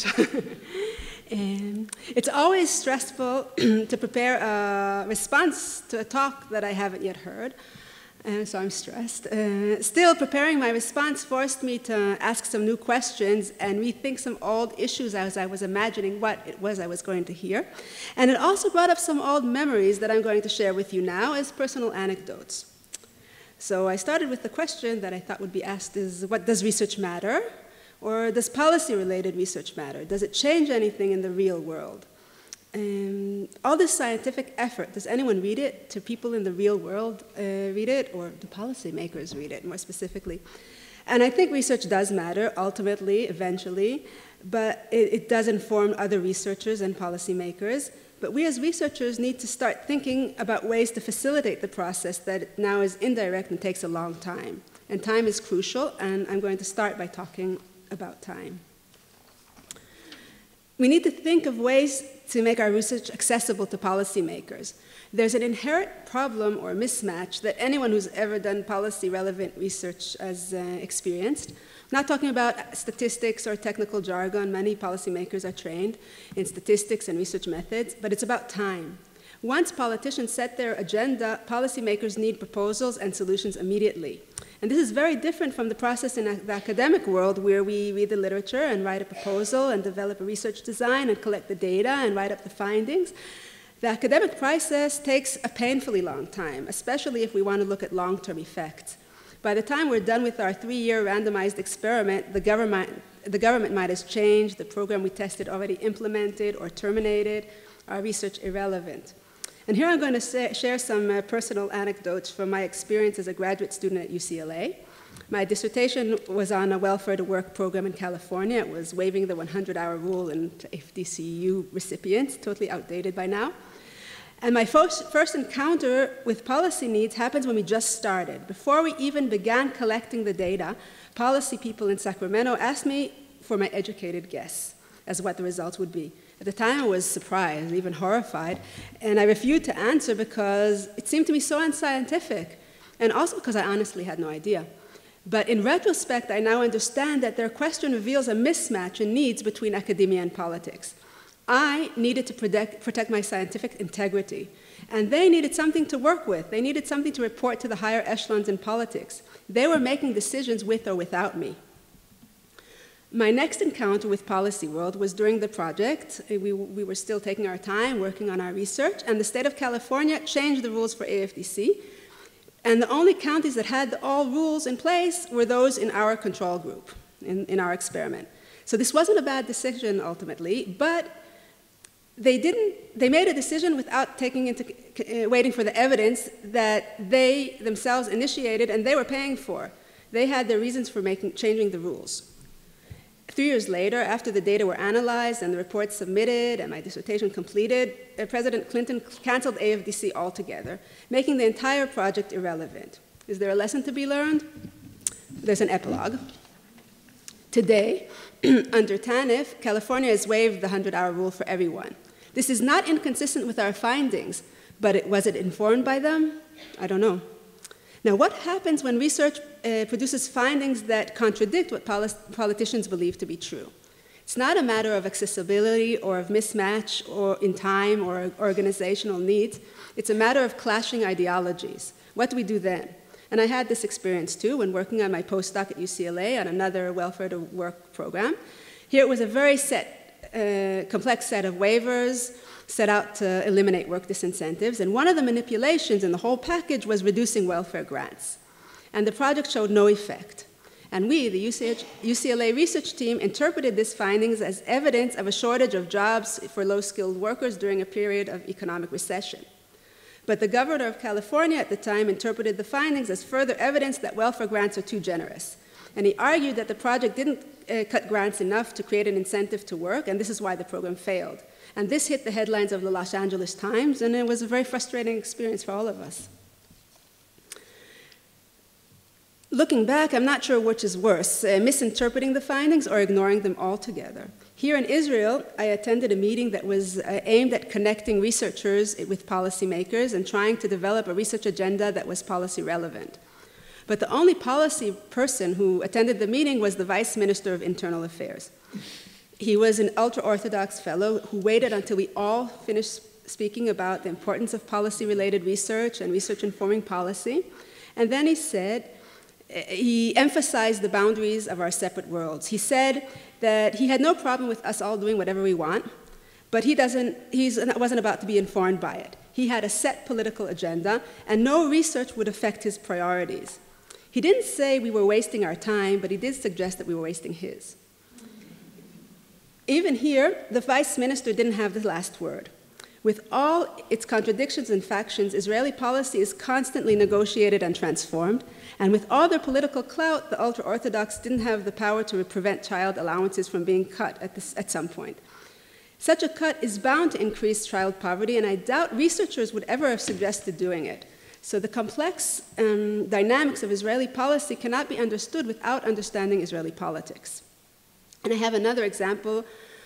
It's always stressful to prepare a response to a talk that I haven't yet heard. So I'm stressed. Still, preparing my response forced me to ask some new questions and rethink some old issues as I was imagining what it was I was going to hear. And it also brought up some old memories that I'm going to share with you now as personal anecdotes. So I started with the question that I thought would be asked is, what does research matter? Or does policy-related research matter? Does it change anything in the real world? All this scientific effort, does anyone read it? Do people in the real world read it? Or do policymakers read it, more specifically? And I think research does matter, ultimately, eventually, but it does inform other researchers and policymakers. But we as researchers need to start thinking about ways to facilitate the process that now is indirect and takes a long time. And time is crucial, and I'm going to start by talking about time. We need to think of ways to make our research accessible to policymakers. There's an inherent problem or mismatch that anyone who's ever done policy-relevant research has experienced. I'm not talking about statistics or technical jargon. Many policymakers are trained in statistics and research methods, but it's about time. Once politicians set their agenda, policymakers need proposals and solutions immediately. And this is very different from the process in the academic world where we read the literature and write a proposal and develop a research design and collect the data and write up the findings. The academic process takes a painfully long time, especially if we want to look at long-term effects. By the time we're done with our 3-year randomized experiment, the government might have changed, the program we tested already implemented or terminated, our research irrelevant. And here I'm going to share some personal anecdotes from my experience as a graduate student at UCLA. My dissertation was on a welfare to work program in California. It was waiving the 100-hour rule in FDCU recipients, totally outdated by now. And my first encounter with policy needs happens when we just started. Before we even began collecting the data, policy people in Sacramento asked me for my educated guess as what the results would be. At the time, I was surprised, even horrified, and I refused to answer because it seemed to me so unscientific, and also because I honestly had no idea. But in retrospect, I now understand that their question reveals a mismatch in needs between academia and politics. I needed to protect my scientific integrity, and they needed something to work with. They needed something to report to the higher echelons in politics. They were making decisions with or without me. My next encounter with Policy World was during the project. We were still taking our time, working on our research, and the state of California changed the rules for AFDC, and the only counties that had all rules in place were those in our control group, in our experiment. So this wasn't a bad decision ultimately, but they made a decision without waiting for the evidence that they themselves initiated and they were paying for. They had their reasons for changing the rules. 3 years later, after the data were analyzed and the report submitted and my dissertation completed, President Clinton canceled AFDC altogether, making the entire project irrelevant. Is there a lesson to be learned? There's an epilogue. Today, under TANF, California has waived the 100-hour rule for everyone. This is not inconsistent with our findings, but was it informed by them? I don't know. Now, what happens when research produces findings that contradict what politicians believe to be true? It's not a matter of accessibility or of mismatch or in time or organizational needs. It's a matter of clashing ideologies. What do we do then? And I had this experience too when working on my postdoc at UCLA on another welfare to work program. Here it was a very complex set of waivers set out to eliminate work disincentives, and one of the manipulations in the whole package was reducing welfare grants. And the project showed no effect. And we, the UCLA research team, interpreted these findings as evidence of a shortage of jobs for low-skilled workers during a period of economic recession. But the governor of California at the time interpreted the findings as further evidence that welfare grants are too generous. And he argued that the project didn't cut grants enough to create an incentive to work, and this is why the program failed. And this hit the headlines of the Los Angeles Times, and it was a very frustrating experience for all of us. Looking back, I'm not sure which is worse, misinterpreting the findings or ignoring them altogether. Here in Israel, I attended a meeting that was aimed at connecting researchers with policymakers and trying to develop a research agenda that was policy relevant. But the only policy person who attended the meeting was the Vice Minister of Internal Affairs. He was an ultra-Orthodox fellow who waited until we all finished speaking about the importance of policy-related research and research informing policy. And then he emphasized the boundaries of our separate worlds. He said that he had no problem with us all doing whatever we want, but he wasn't about to be informed by it. He had a set political agenda, and no research would affect his priorities. He didn't say we were wasting our time, but he did suggest that we were wasting his. Even here, the vice minister didn't have the last word. With all its contradictions and factions, Israeli policy is constantly negotiated and transformed, and with all their political clout, the ultra-Orthodox didn't have the power to prevent child allowances from being cut at some point. Such a cut is bound to increase child poverty, and I doubt researchers would ever have suggested doing it. So the complex dynamics of Israeli policy cannot be understood without understanding Israeli politics. And I have another example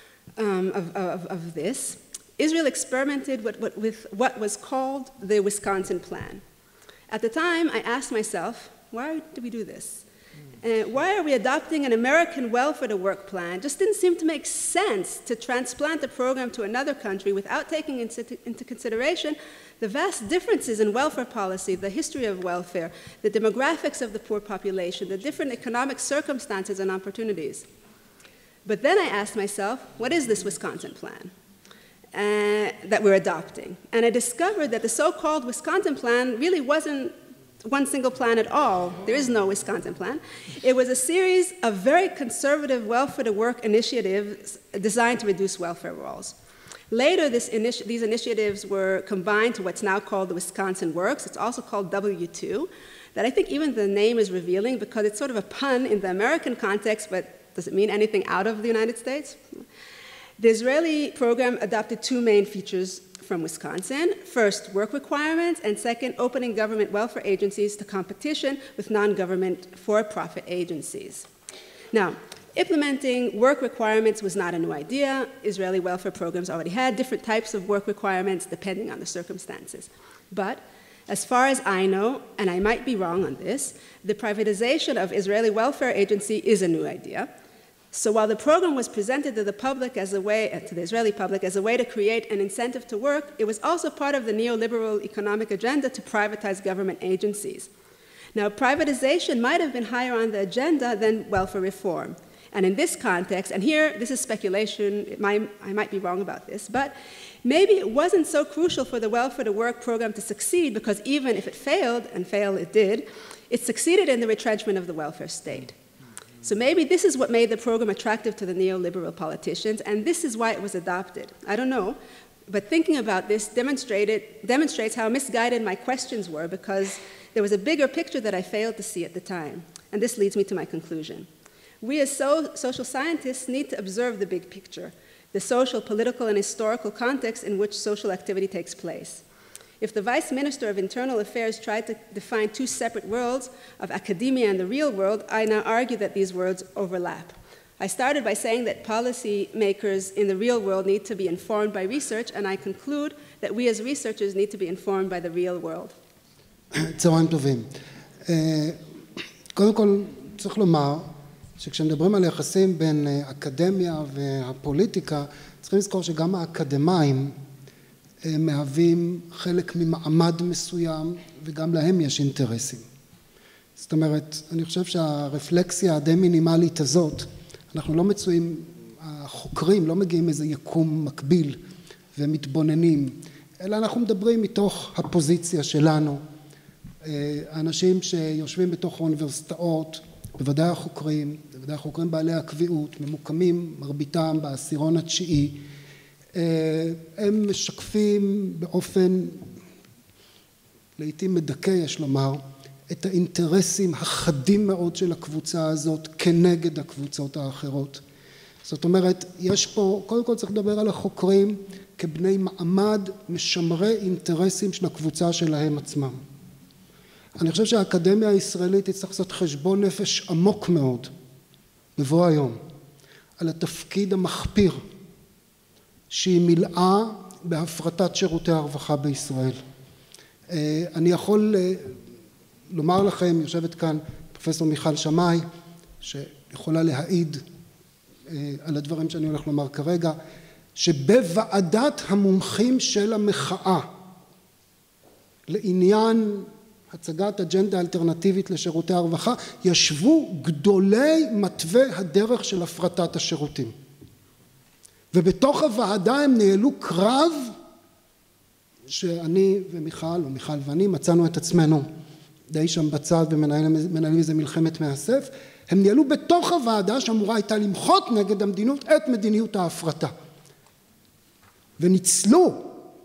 of this. Israel experimented with what was called the Wisconsin Plan. At the time, I asked myself, why do we do this? Why are we adopting an American welfare to work plan? It just didn't seem to make sense to transplant the program to another country without taking into consideration the vast differences in welfare policy, the history of welfare, the demographics of the poor population, the different economic circumstances and opportunities. But then I asked myself, what is this Wisconsin Plan that we're adopting? And I discovered that the so-called Wisconsin Plan really wasn't one single plan at all. There is no Wisconsin Plan. It was a series of very conservative welfare-to-work initiatives designed to reduce welfare rolls. Later, these initiatives were combined to what's now called the Wisconsin Works. It's also called W2, that I think even the name is revealing because it's sort of a pun in the American context, but does it mean anything out of the United States? The Israeli program adopted two main features from Wisconsin. First, work requirements, and second, opening government welfare agencies to competition with non-government for-profit agencies. Now, implementing work requirements was not a new idea. Israeli welfare programs already had different types of work requirements depending on the circumstances. But as far as I know, and I might be wrong on this, the privatization of Israeli welfare agency is a new idea. So while the program was presented to the public as a way, to the Israeli public as a way to create an incentive to work, it was also part of the neoliberal economic agenda to privatize government agencies. Now, privatization might have been higher on the agenda than welfare reform. And in this context, and here, this is speculation, I might be wrong about this, but maybe it wasn't so crucial for the welfare to work program to succeed because even if it failed, and fail it did, it succeeded in the retrenchment of the welfare state. So maybe this is what made the program attractive to the neoliberal politicians, and this is why it was adopted. I don't know, but thinking about this demonstrates how misguided my questions were, because there was a bigger picture that I failed to see at the time. And this leads me to my conclusion. We as social scientists need to observe the big picture, the social, political, and historical context in which social activity takes place. If the Vice Minister of Internal Affairs tried to define two separate worlds of academia and the real world, I now argue that these worlds overlap. I started by saying that policy makers in the real world need to be informed by research, and I conclude that we as researchers need to be informed by the real world.
צהריים טובים. קודם כל צריך לומר שכשמדברים על יחסים בין אקדמיה והפוליטיקה, צריכים לזכור שגם האקדמאים מהווים חלק ממעמד מסוים, וגם להם יש אינטרסים. זאת אומרת, אני חושב שהרפלקסיה הדי מינימלית הזאת, אנחנו לא מצויים, החוקרים לא מגיעים איזה יקום מקביל ומתבוננים, אלא אנחנו מדברים מתוך הפוזיציה שלנו. האנשים שיושבים בתוך האוניברסיטאות, בוודאי החוקרים בעלי הקביעות, ממוקמים מרביתם בעשירון התשיעי, הם משקפים באופן לעתים מדכא, יש לומר, את האינטרסים החדים מאוד של הקבוצה הזאת כנגד הקבוצות האחרות. זאת אומרת, יש פה, קודם כל צריך לדבר על החוקרים כבני מעמד משמרי אינטרסים של הקבוצה שלהם עצמם. אני חושב שהאקדמיה הישראלית תצטרך לעשות חשבון נפש עמוק מאוד בבוא היום על התפקיד המחפיר שהיא מילאה בהפרטת שירותי הרווחה בישראל. אני יכול לומר לכם, יושבת כאן פרופסור מיכל שמאי, שיכולה להעיד על הדברים שאני הולך לומר כרגע, שבוועדת המומחים של המחאה לעניין הצגת אג'נדה אלטרנטיבית לשירותי הרווחה, ישבו גדולי מתווה הדרך של הפרטת השירותים. ובתוך הוועדה הם ניהלו קרב שאני ומיכל, או מיכל ואני, מצאנו את עצמנו די שם בצד ומנהלים איזה מלחמת מאסף. הם ניהלו בתוך הוועדה שאמורה הייתה למחות נגד המדיניות את מדיניות ההפרטה. וניצלו,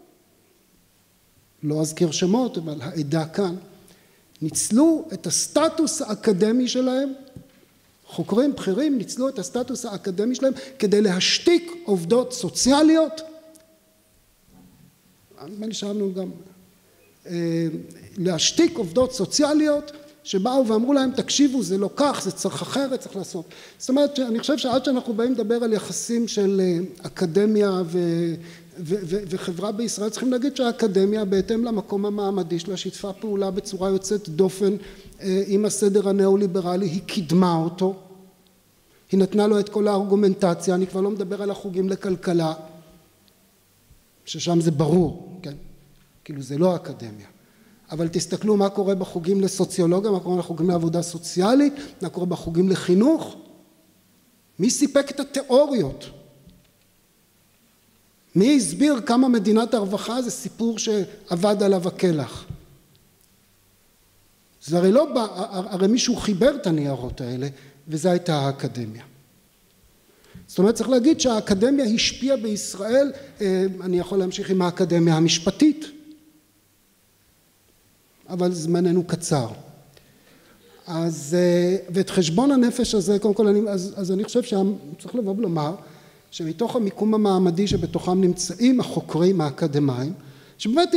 לא אזכיר שמות, אבל העדה כאן, ניצלו את הסטטוס האקדמי שלהם, חוקרים בכירים ניצלו את הסטטוס האקדמי שלהם כדי להשתיק עובדות סוציאליות. מה נשארנו גם? להשתיק עובדות סוציאליות שבאו ואמרו להם תקשיבו זה לא כך, זה צריך אחרת, צריך לעשות. זאת אומרת אני חושב שעד שאנחנו באים לדבר על יחסים של אקדמיה וחברה בישראל, צריכים להגיד שהאקדמיה בהתאם למקום המעמדי שלה שיתפה פעולה בצורה יוצאת דופן עם הסדר הנאו-ליברלי, היא קידמה אותו, היא נתנה לו את כל הארגומנטציה, אני כבר לא מדבר על החוגים לכלכלה, ששם זה ברור, כן? כאילו זה לא אקדמיה. אבל תסתכלו מה קורה בחוגים לסוציולוגיה, מה קורה בחוגים לעבודה סוציאלית, מה קורה בחוגים לחינוך. מי סיפק את התיאוריות? מי הסביר כמה מדינת הרווחה זה סיפור שעבד עליו הכלח? זה הרי לא בא, הרי מישהו חיבר את הניירות האלה, וזה הייתה האקדמיה. זאת אומרת, צריך להגיד שהאקדמיה השפיעה בישראל, אני יכול להמשיך עם האקדמיה המשפטית, אבל זמננו קצר. אז, ואת חשבון הנפש הזה, קודם כל, אני חושב שצריך לבוא ולומר, שמתוך המיקום המעמדי שבתוכם נמצאים החוקרים האקדמיים, שבאמת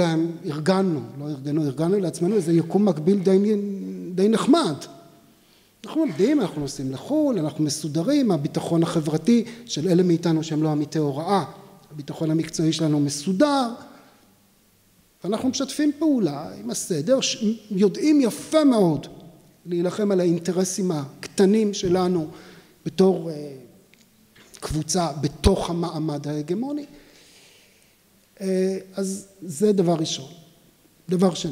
ארגנו לעצמנו איזה יקום מקביל די נחמד. אנחנו עובדים, אנחנו נוסעים לחו"ל, אנחנו מסודרים, הביטחון החברתי של אלה מאיתנו שהם לא עמיתי הוראה, הביטחון המקצועי שלנו מסודר, ואנחנו משתפים פעולה עם הסדר, יודעים יפה מאוד להילחם על האינטרסים הקטנים שלנו בתור קבוצה בתוך המעמד ההגמוני. אז זה דבר ראשון. דבר שני,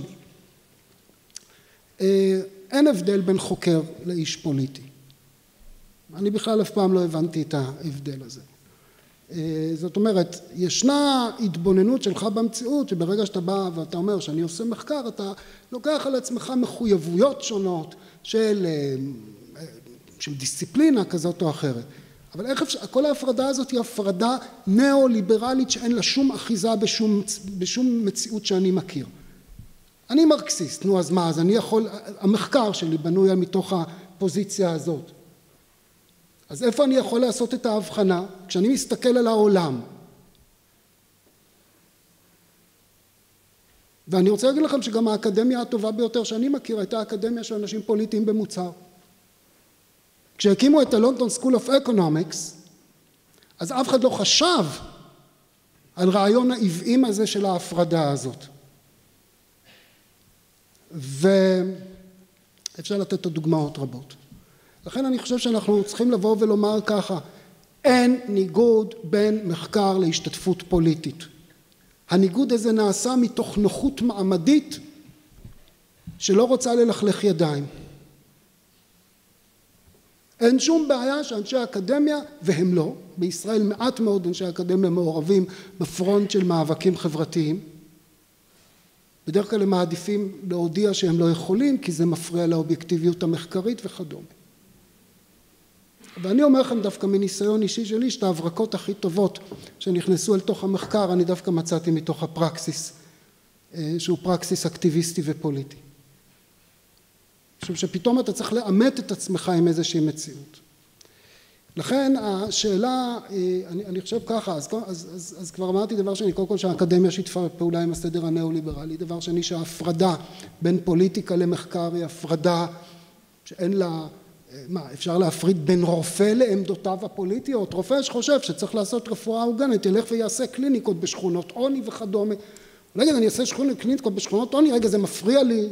אין הבדל בין חוקר לאיש פוליטי. אני בכלל אף פעם לא הבנתי את ההבדל הזה. זאת אומרת, ישנה התבוננות שלך במציאות, שברגע שאתה בא ואתה אומר שאני עושה מחקר, אתה לוקח על עצמך מחויבויות שונות של של דיסציפלינה כזאת או אחרת. אבל איך אפשר, כל ההפרדה הזאת היא הפרדה נאו-ליברלית שאין לה שום אחיזה בשום מציאות שאני מכיר. אני מרקסיסט, נו אז מה, אז אני יכול, המחקר שלי בנוי מתוך הפוזיציה הזאת. אז איפה אני יכול לעשות את ההבחנה? כשאני מסתכל על העולם. ואני רוצה להגיד לכם שגם האקדמיה הטובה ביותר שאני מכיר הייתה האקדמיה של אנשים פוליטיים במוצהר. כשהקימו את הלונדון סקול אוף אקונומיקס, אז אף אחד לא חשב על רעיון העוועים הזה של ההפרדה הזאת. ואפשר לתת עוד דוגמאות רבות. לכן אני חושב שאנחנו צריכים לבוא ולומר ככה, אין ניגוד בין מחקר להשתתפות פוליטית. הניגוד הזה נעשה מתוך נוחות מעמדית שלא רוצה ללכלך ידיים. אין שום בעיה שאנשי האקדמיה, והם לא, בישראל מעט מאוד אנשי אקדמיה מעורבים בפרונט של מאבקים חברתיים. בדרך כלל הם מעדיפים להודיע שהם לא יכולים, כי זה מפריע לאובייקטיביות המחקרית וכדומה. ואני אומר לכם דווקא מניסיון אישי שלי, שאת ההברקות הכי טובות שנכנסו אל תוך המחקר, אני דווקא מצאתי מתוך הפרקסיס, שהוא פרקסיס אקטיביסטי ופוליטי. משום שפתאום אתה צריך לאמת את עצמך עם איזושהי מציאות. לכן השאלה, אני חושב ככה, אז כבר אמרתי דבר שני, קודם כל שהאקדמיה שיתפה פעולה עם הסדר הנאו-ליברלי, דבר שני שההפרדה בין פוליטיקה למחקר היא הפרדה שאין לה, מה, אפשר להפריד בין רופא לעמדותיו הפוליטיות? רופא שחושב שצריך לעשות רפואה הוגנת, ילך ויעשה קליניקות בשכונות עוני וכדומה. רגע, אני אעשה קליניקות בשכונות עוני, רגע, זה מפריע לי.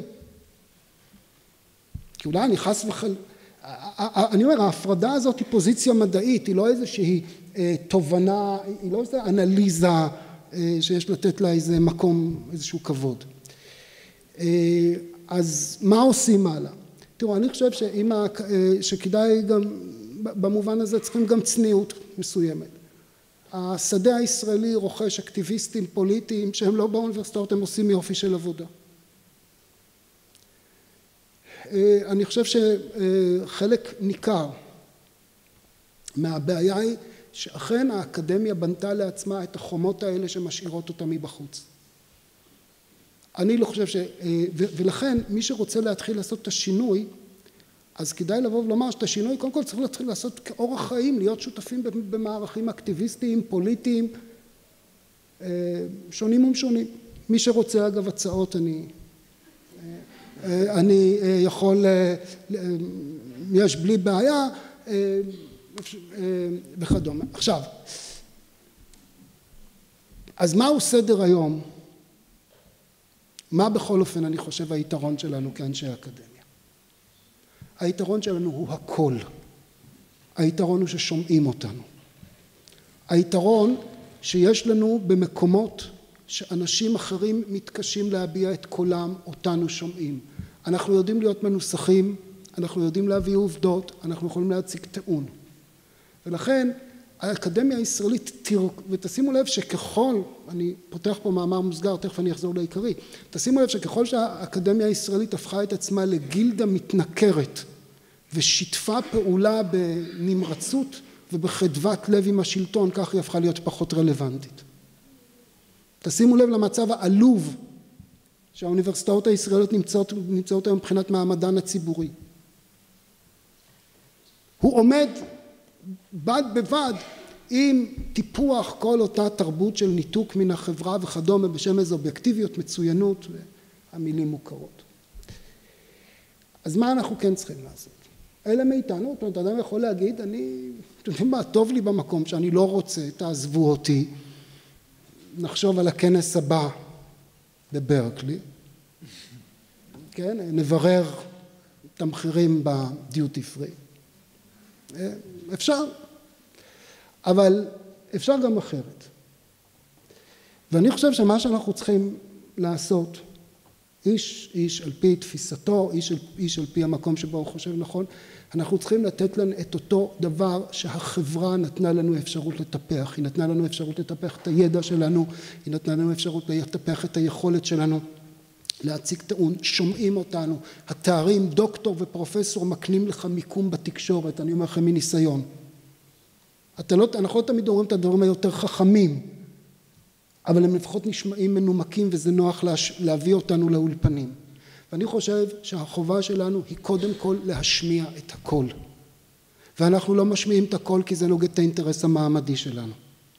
כי אולי אני חס אני אומר, ההפרדה הזאת היא פוזיציה מדעית, היא לא איזושהי תובנה, היא לא איזו אנליזה שיש לתת לה איזה מקום, איזשהו כבוד. אז מה עושים הלאה? תראו, אני חושב שכדאי גם, במובן הזה צריכים גם צניעות מסוימת. השדה הישראלי רוכש אקטיביסטים פוליטיים שהם לא באוניברסיטאות, הם עושים יופי של עבודה. אני חושב שחלק ניכר מהבעיה היא שאכן האקדמיה בנתה לעצמה את החומות האלה שמשאירות אותה מבחוץ. אני לא חושב ולכן מי שרוצה להתחיל לעשות את השינוי, אז כדאי לבוא ולומר שאת השינוי קודם כל צריך להתחיל לעשות כאורח חיים, להיות שותפים במערכים אקטיביסטיים, פוליטיים, שונים ומשונים. מי שרוצה אגב הצעות אני יכול, יש בלי בעיה וכדומה. עכשיו, אז מהו סדר היום? מה בכל אופן אני חושב היתרון שלנו כאנשי אקדמיה? היתרון שלנו הוא הכל. היתרון הוא ששומעים אותנו. היתרון שיש לנו במקומות שאנשים אחרים מתקשים להביע את קולם, אותנו שומעים. אנחנו יודעים להיות מנוסחים, אנחנו יודעים להביא עובדות, אנחנו יכולים להציג טיעון. ולכן האקדמיה הישראלית, ותשימו לב שככל, אני פותח פה מאמר מוסגר, תכף אני אחזור לעיקרי, תשימו לב שככל שהאקדמיה הישראלית הפכה את עצמה לגילדה מתנכרת, ושיתפה פעולה בנמרצות ובחדוות לב עם השלטון, כך היא הפכה להיות פחות רלוונטית. תשימו לב למצב העלוב שהאוניברסיטאות הישראליות נמצאות היום מבחינת מעמדן הציבורי. הוא עומד בד בבד עם טיפוח כל אותה תרבות של ניתוק מן החברה וכדומה בשם איזו אובייקטיביות, מצוינות, והמילים מוכרות. אז מה אנחנו כן צריכים לעשות? אלה מאיתנו, זאת אומרת, אדם יכול להגיד, אתם יודעים מה, טוב לי במקום שאני לא רוצה, תעזבו אותי, נחשוב על הכנס הבא בברקלי, כן, נברר את המחירים בדיוטי פרי. אפשר, אבל אפשר גם אחרת. ואני חושב שמה שאנחנו צריכים לעשות, איש על פי תפיסתו, איש על פי המקום שבו הוא חושב נכון, אנחנו צריכים לתת לנו את אותו דבר שהחברה נתנה לנו אפשרות לטפח. היא נתנה לנו אפשרות לטפח את הידע שלנו, היא נתנה לנו אפשרות לטפח את היכולת שלנו להציג טיעון, שומעים אותנו, התארים דוקטור ופרופסור מקנים לך מיקום בתקשורת, אני אומר לכם מניסיון. אנחנו לא תמיד אומרים את הדברים היותר חכמים, אבל הם לפחות נשמעים מנומקים וזה נוח להביא אותנו לאולפנים. ואני חושב שהחובה שלנו היא קודם כל להשמיע את הקול. ואנחנו לא משמיעים את הקול כי זה נוגד את האינטרס המעמדי שלנו.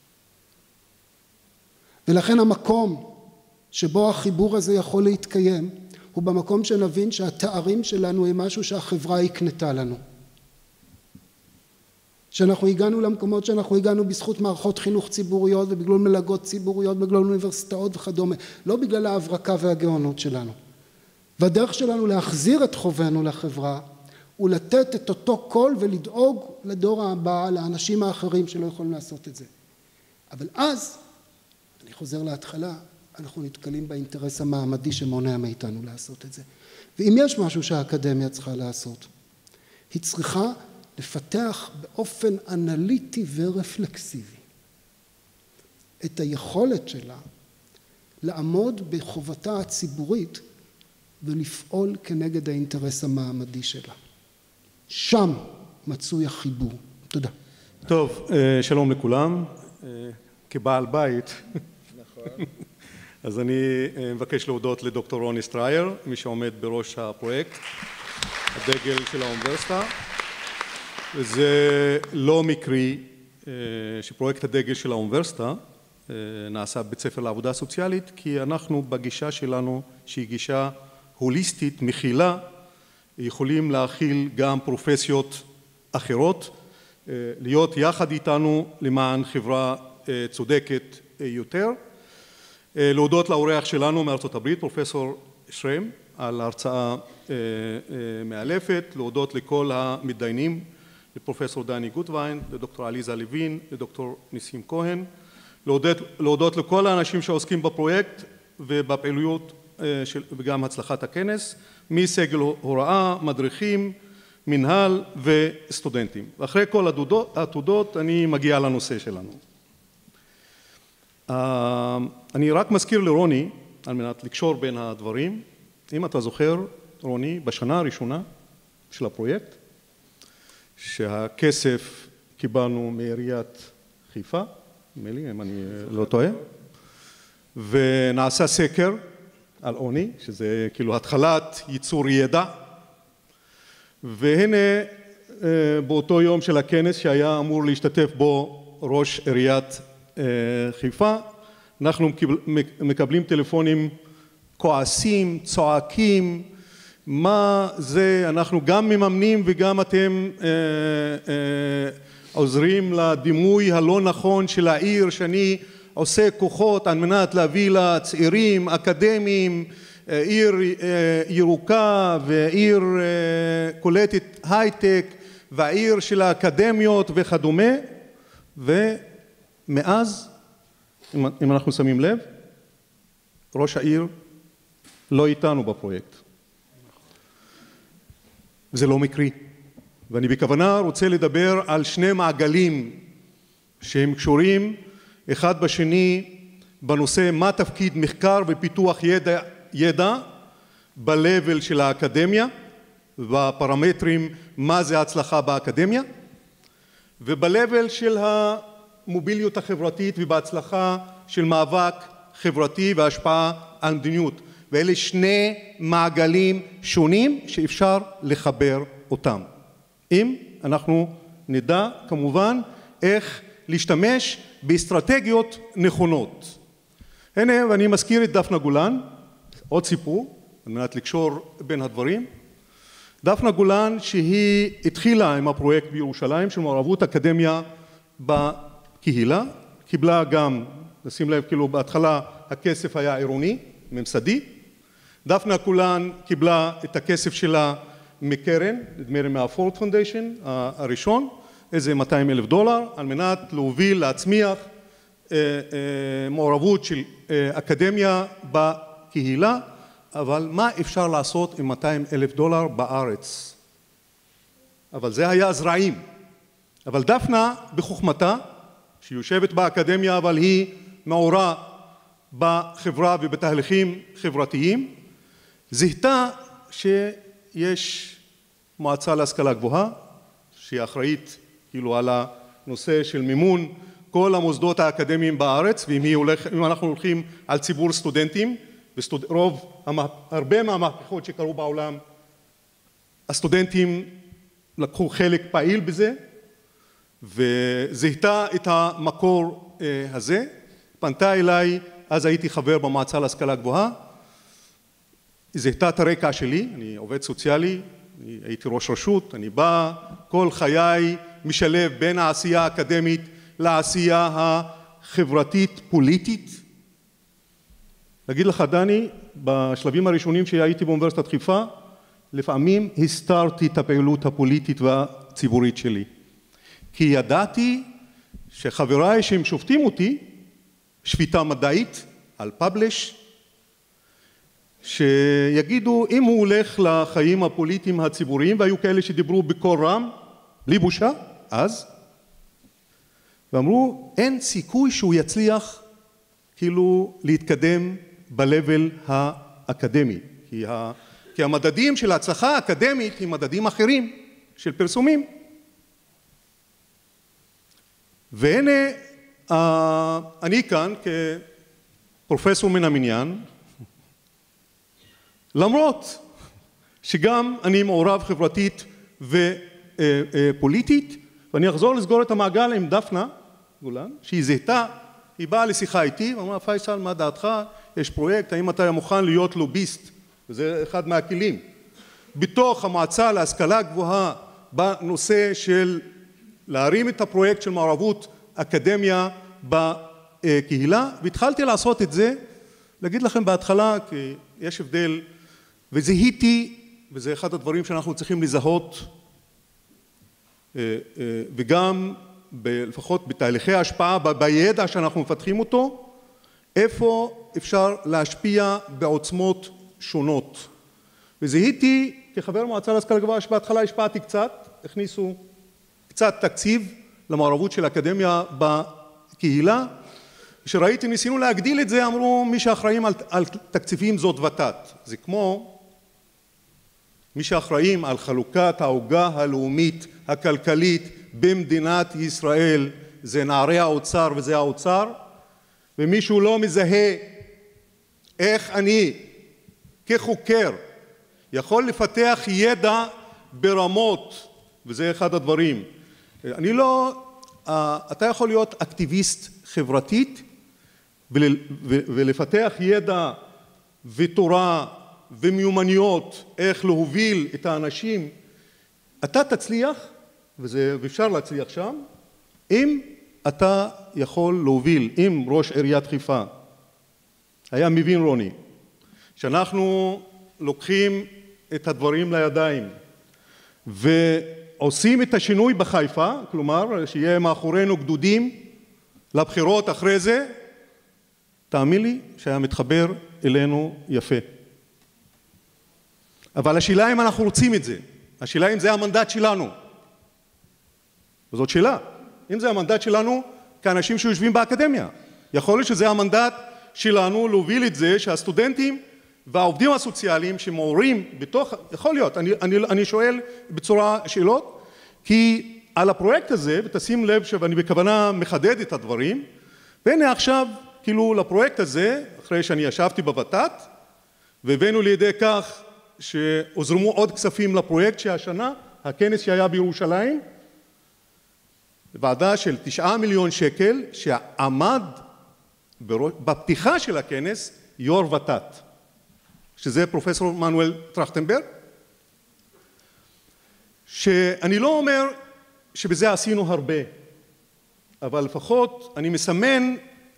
ולכן המקום שבו החיבור הזה יכול להתקיים, הוא במקום שנבין שהתארים שלנו הם משהו שהחברה הקנתה לנו. שאנחנו הגענו למקומות שאנחנו הגענו בזכות מערכות חינוך ציבוריות ובגלל מלגות ציבוריות, בגלל אוניברסיטאות וכדומה, לא בגלל ההברקה והגאונות שלנו. והדרך שלנו להחזיר את חובנו לחברה, הוא לתת את אותו קול ולדאוג לדור הבא, לאנשים האחרים שלא יכולים לעשות את זה. אבל אז, אני חוזר להתחלה, אנחנו נתקלים באינטרס המעמדי שמונע מאיתנו לעשות את זה. ואם יש משהו שהאקדמיה צריכה לעשות, היא צריכה לפתח באופן אנליטי ורפלקסיבי את היכולת שלה לעמוד בחובתה הציבורית ולפעול כנגד האינטרס המעמדי שלה. שם מצוי החיבור. תודה.
טוב, שלום לכולם. כבעל בית, אז אני מבקש להודות לדוקטור רוני סטרייר, מי שעומד בראש הפרויקט, הדגל של האוניברסיטה. זה לא מקרי שפרויקט הדגל של האוניברסיטה נעשה בבית ספר לעבודה סוציאלית, כי אנחנו בגישה שלנו, שהיא גישה הוליסטית, מכילה, יכולים להכיל גם פרופסיות אחרות, להיות יחד איתנו למען חברה צודקת יותר. להודות לאורח שלנו מארצות הברית, פרופסור שרם, על הרצאה מאלפת, להודות לכל המתדיינים, לפרופסור דני גוטווין, לדוקטור עליזה לוין, לדוקטור ניסים כהן, להודות לכל האנשים שעוסקים בפרויקט ובפעילויות וגם הצלחת הכנס, מסגל הוראה, מדריכים, מנהל וסטודנטים. ואחרי כל התודות אני מגיע לנושא שלנו. אני רק מזכיר לרוני, על מנת לקשור בין הדברים, אם אתה זוכר, רוני, בשנה הראשונה של הפרויקט, שהכסף קיבלנו מעיריית חיפה, נדמה לי, אם אני לא טועה, ונעשה סקר על עוני, שזה כאילו התחלת ייצור ידע, והנה באותו יום של הכנס שהיה אמור להשתתף בו ראש עיריית חיפה, אנחנו מקבלים טלפונים כועסים, צועקים, מה זה, אנחנו גם מממנים וגם אתם עוזרים לדימוי הלא נכון של העיר, שאני עושה כוחות על מנת להביא לצעירים, אקדמיים, עיר ירוקה ועיר קולטת הייטק והעיר של האקדמיות וכדומה. ומאז, אם אנחנו שמים לב, ראש העיר לא איתנו בפרויקט. זה לא מקרי. ואני בכוונה רוצה לדבר על שני מעגלים שהם קשורים אחד בשני בנושא מה תפקיד מחקר ופיתוח ידע בלבל של האקדמיה ובפרמטרים מה זה הצלחה באקדמיה, ובלבל של המוביליות החברתית ובהצלחה של מאבק חברתי והשפעה על מדיניות. ואלה שני מעגלים שונים שאפשר לחבר אותם. אם אנחנו נדע כמובן איך להשתמש באסטרטגיות נכונות. הנה, ואני מזכיר את דפנה גולן, עוד סיפור, על מנת לקשור בין הדברים. דפנה גולן שהיא התחילה עם הפרויקט בירושלים של מעורבות אקדמיה בקהילה, קיבלה גם, נשים לב, כאילו בהתחלה הכסף היה עירוני, ממסדי. דפנה גולן קיבלה את הכסף שלה מקרן, נדמה לי מהפורד פונדיישן הראשון, איזה $200,000, על מנת להוביל, להצמיח מעורבות של אקדמיה בקהילה, אבל מה אפשר לעשות עם $200,000 בארץ? אבל זה היה זרעים. אבל דפנה בחוכמתה, שיושבת באקדמיה, אבל היא מעורה בחברה ובתהליכים חברתיים, זיהתה שיש מועצה להשכלה גבוהה, שהיא אחראית כאילו על הנושא של מימון כל המוסדות האקדמיים בארץ, ואם אנחנו הולכים על ציבור סטודנטים, הרבה מהמהפכות שקרו בעולם, הסטודנטים לקחו חלק פעיל בזה, וזיהתה את המקור הזה, פנתה אליי, אז הייתי חבר במועצה להשכלה גבוהה, זיהתה את הרקע שלי, אני עובד סוציאלי, הייתי ראש רשות, אני בא כל חיי משלב בין העשייה האקדמית לעשייה החברתית פוליטית. להגיד לך דני, בשלבים הראשונים שהייתי באוניברסיטת חיפה, לפעמים הסתרתי את הפעילות הפוליטית והציבורית שלי. כי ידעתי שחבריי שהם שופטים אותי, שפיטה מדעית על פאבלש, שיגידו אם הוא הולך לחיים הפוליטיים הציבוריים, והיו כאלה שדיברו בקול רם, בלי בושה, אז, ואמרו אין סיכוי שהוא יצליח כאילו להתקדם בלבל האקדמי, כי המדדים של ההצלחה האקדמית הם מדדים אחרים של פרסומים. והנה אני כאן כפרופסור מן המניין, למרות שגם אני מעורב חברתית ופוליטית, ואני אחזור לסגור את המעגל עם דפנה גולן, שהיא זיהתה, היא באה לשיחה איתי, ואמרה פייסל מה דעתך, יש פרויקט, האם אתה מוכן להיות לוביסט, וזה אחד מהכלים, בתוך המועצה להשכלה גבוהה בנושא של להרים את הפרויקט של מעורבות אקדמיה בקהילה, והתחלתי לעשות את זה, להגיד לכם בהתחלה, כי יש הבדל, וזיהיתי, וזה אחד הדברים שאנחנו צריכים לזהות, וגם לפחות בתהליכי ההשפעה, בידע שאנחנו מפתחים אותו, איפה אפשר להשפיע בעוצמות שונות. וזיהיתי כחבר מועצה להשכלה גבוהה שבהתחלה השפעתי קצת, הכניסו קצת תקציב למעורבות של האקדמיה בקהילה, כשראיתי ניסינו להגדיל את זה, אמרו מי שאחראים על תקציבים זאת ות"ת. זה כמו מי שאחראים על חלוקת העוגה הלאומית הכלכלית במדינת ישראל, זה נערי האוצר וזה האוצר, ומישהו לא מזהה איך אני כחוקר יכול לפתח ידע ברמות, וזה אחד הדברים. אני לא, אתה יכול להיות אקטיביסט חברתית ולפתח ידע ותורה ומיומנויות איך להוביל את האנשים, אתה תצליח, ואפשר להצליח שם, אם אתה יכול להוביל, אם ראש עיריית חיפה היה מבין רוני, שאנחנו לוקחים את הדברים לידיים ועושים את השינוי בחיפה, כלומר שיהיה מאחורינו גדודים לבחירות אחרי זה, תאמין לי שהיה מתחבר אלינו יפה. אבל השאלה אם אנחנו רוצים את זה, השאלה אם זה המנדט שלנו. וזאת שאלה, אם זה המנדט שלנו כאנשים שיושבים באקדמיה. יכול להיות שזה המנדט שלנו להוביל את זה שהסטודנטים והעובדים הסוציאליים שמעורים בתוך, יכול להיות, אני שואל בצורה שאלות, כי על הפרויקט הזה, ותשים לב שאני בכוונה מחדד את הדברים, והנה עכשיו, כאילו לפרויקט הזה, אחרי שאני ישבתי בוות"ת, והבאנו לידי כך שהוזרמו עוד כספים לפרויקט שהשנה, הכנס שהיה בירושלים, ועדה של 9 מיליון שקל, שעמד בפתיחה של הכנס, יו"ר ות"ת, שזה פרופסור מנואל טרכטנברג, שאני לא אומר שבזה עשינו הרבה, אבל לפחות אני מסמן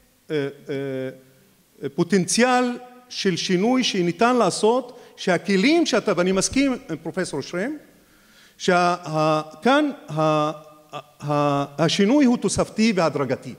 פוטנציאל של שינוי שניתן לעשות, שהכלים שאתה, ואני מסכים עם פרופסור שרם, שכאן השינוי הוא תוספתי והדרגתי.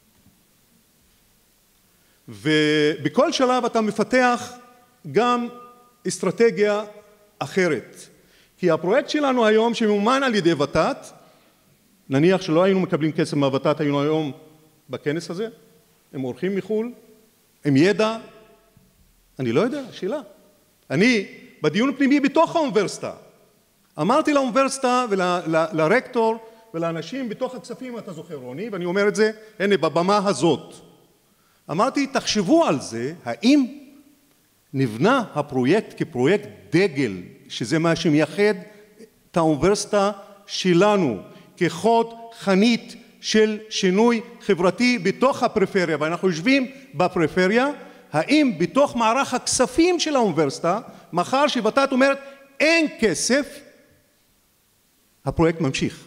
ובכל שלב אתה מפתח גם אסטרטגיה אחרת. כי הפרויקט שלנו היום שמומן על ידי ות"ת, נניח שלא היינו מקבלים כסף מהות"ת, היינו היום בכנס הזה, הם אורחים מחו"ל, עם ידע, אני לא יודע, שאלה. אני, בדיון פנימי בתוך האוניברסיטה, אמרתי לאוניברסיטה ולרקטור ולאנשים בתוך הכספים, אתה זוכר רוני, ואני אומר את זה, הנה בבמה הזאת. אמרתי, תחשבו על זה, האם נבנה הפרויקט כפרויקט דגל, שזה מה שמייחד את האוניברסיטה שלנו, כחוד חנית של שינוי חברתי בתוך הפריפריה, ואנחנו יושבים בפריפריה, האם בתוך מערך הכספים של האוניברסיטה, מחר שוות"ת אומרת אין כסף, הפרויקט ממשיך.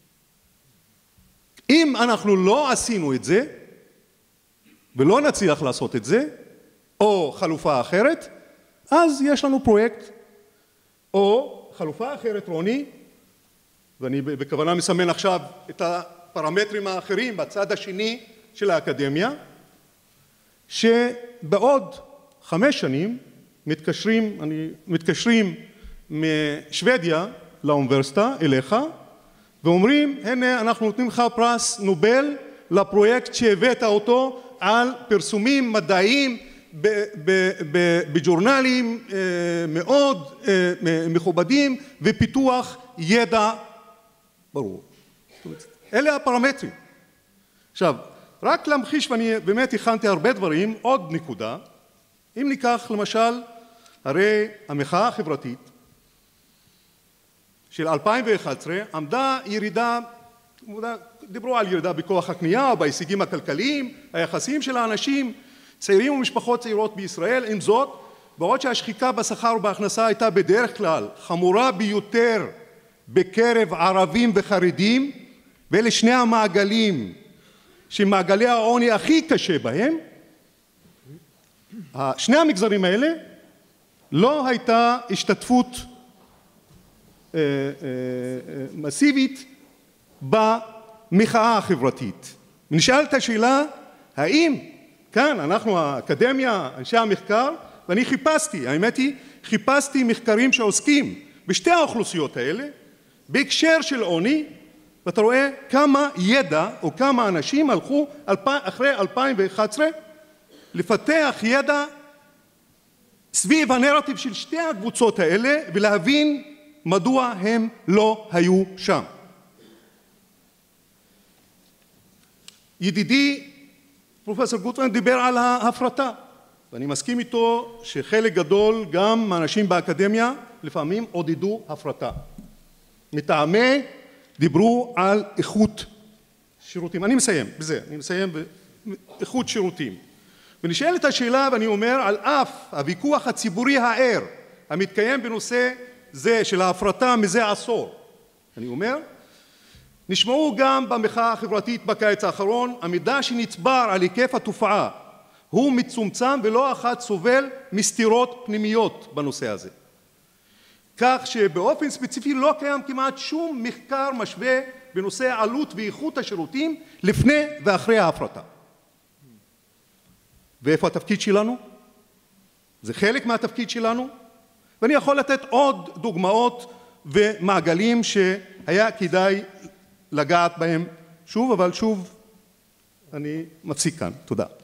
אם אנחנו לא עשינו את זה, ולא נצליח לעשות את זה, או חלופה אחרת, אז יש לנו פרויקט, או חלופה אחרת, רוני, ואני בכוונה מסמן עכשיו את הפרמטרים האחרים בצד השני של האקדמיה, שבעוד 5 שנים מתקשרים משוודיה לאוניברסיטה, אליך, ואומרים, הנה אנחנו נותנים לך פרס נובל לפרויקט שהבאת אותו על פרסומים מדעיים בג'ורנלים מאוד מכובדים ופיתוח ידע ברור. אלה הפרמטרים. עכשיו, רק להמחיש, ואני באמת הכנתי הרבה דברים, עוד נקודה, אם ניקח למשל, הרי המחאה החברתית של 2011 עמדה ירידה, דיברו על ירידה בכוח הקנייה, בהישגים הכלכליים, היחסים של האנשים, צעירים ומשפחות צעירות בישראל, עם זאת, בעוד שהשחיקה בשכר ובהכנסה הייתה בדרך כלל חמורה ביותר בקרב ערבים וחרדים, ואלה שני המעגלים שמעגלי העוני הכי קשה בהם, שני המגזרים האלה לא הייתה השתתפות מסיבית במחאה החברתית. ונשאלת השאלה, האם כאן אנחנו האקדמיה, אנשי המחקר, ואני חיפשתי, האמת היא, חיפשתי מחקרים שעוסקים בשתי האוכלוסיות האלה, בהקשר של עוני, ואתה רואה כמה ידע או כמה אנשים הלכו אחרי 2011 לפתח ידע סביב הנרטיב של שתי הקבוצות האלה ולהבין מדוע הם לא היו שם. ידידי פרופסור גוטמן דיבר על ההפרטה, ואני מסכים איתו שחלק גדול גם מהאנשים באקדמיה לפעמים עודדו הפרטה. מטעמי דיברו על איכות שירותים. אני מסיים בזה, באיכות שירותים. ונשאלת השאלה, ואני אומר, על אף הוויכוח הציבורי הער המתקיים בנושא זה של ההפרטה מזה עשור, אני אומר, נשמעו גם במחאה החברתית בקיץ האחרון, המידע שנצבר על היקף התופעה הוא מצומצם ולא אחת סובל מסתירות פנימיות בנושא הזה. כך שבאופן ספציפי לא קיים כמעט שום מחקר משווה בנושא עלות ואיכות השירותים לפני ואחרי ההפרטה. ואיפה התפקיד שלנו? זה חלק מהתפקיד שלנו, ואני יכול לתת עוד דוגמאות ומעגלים שהיה כדאי לגעת בהם שוב, אבל שוב אני מפסיק כאן. תודה.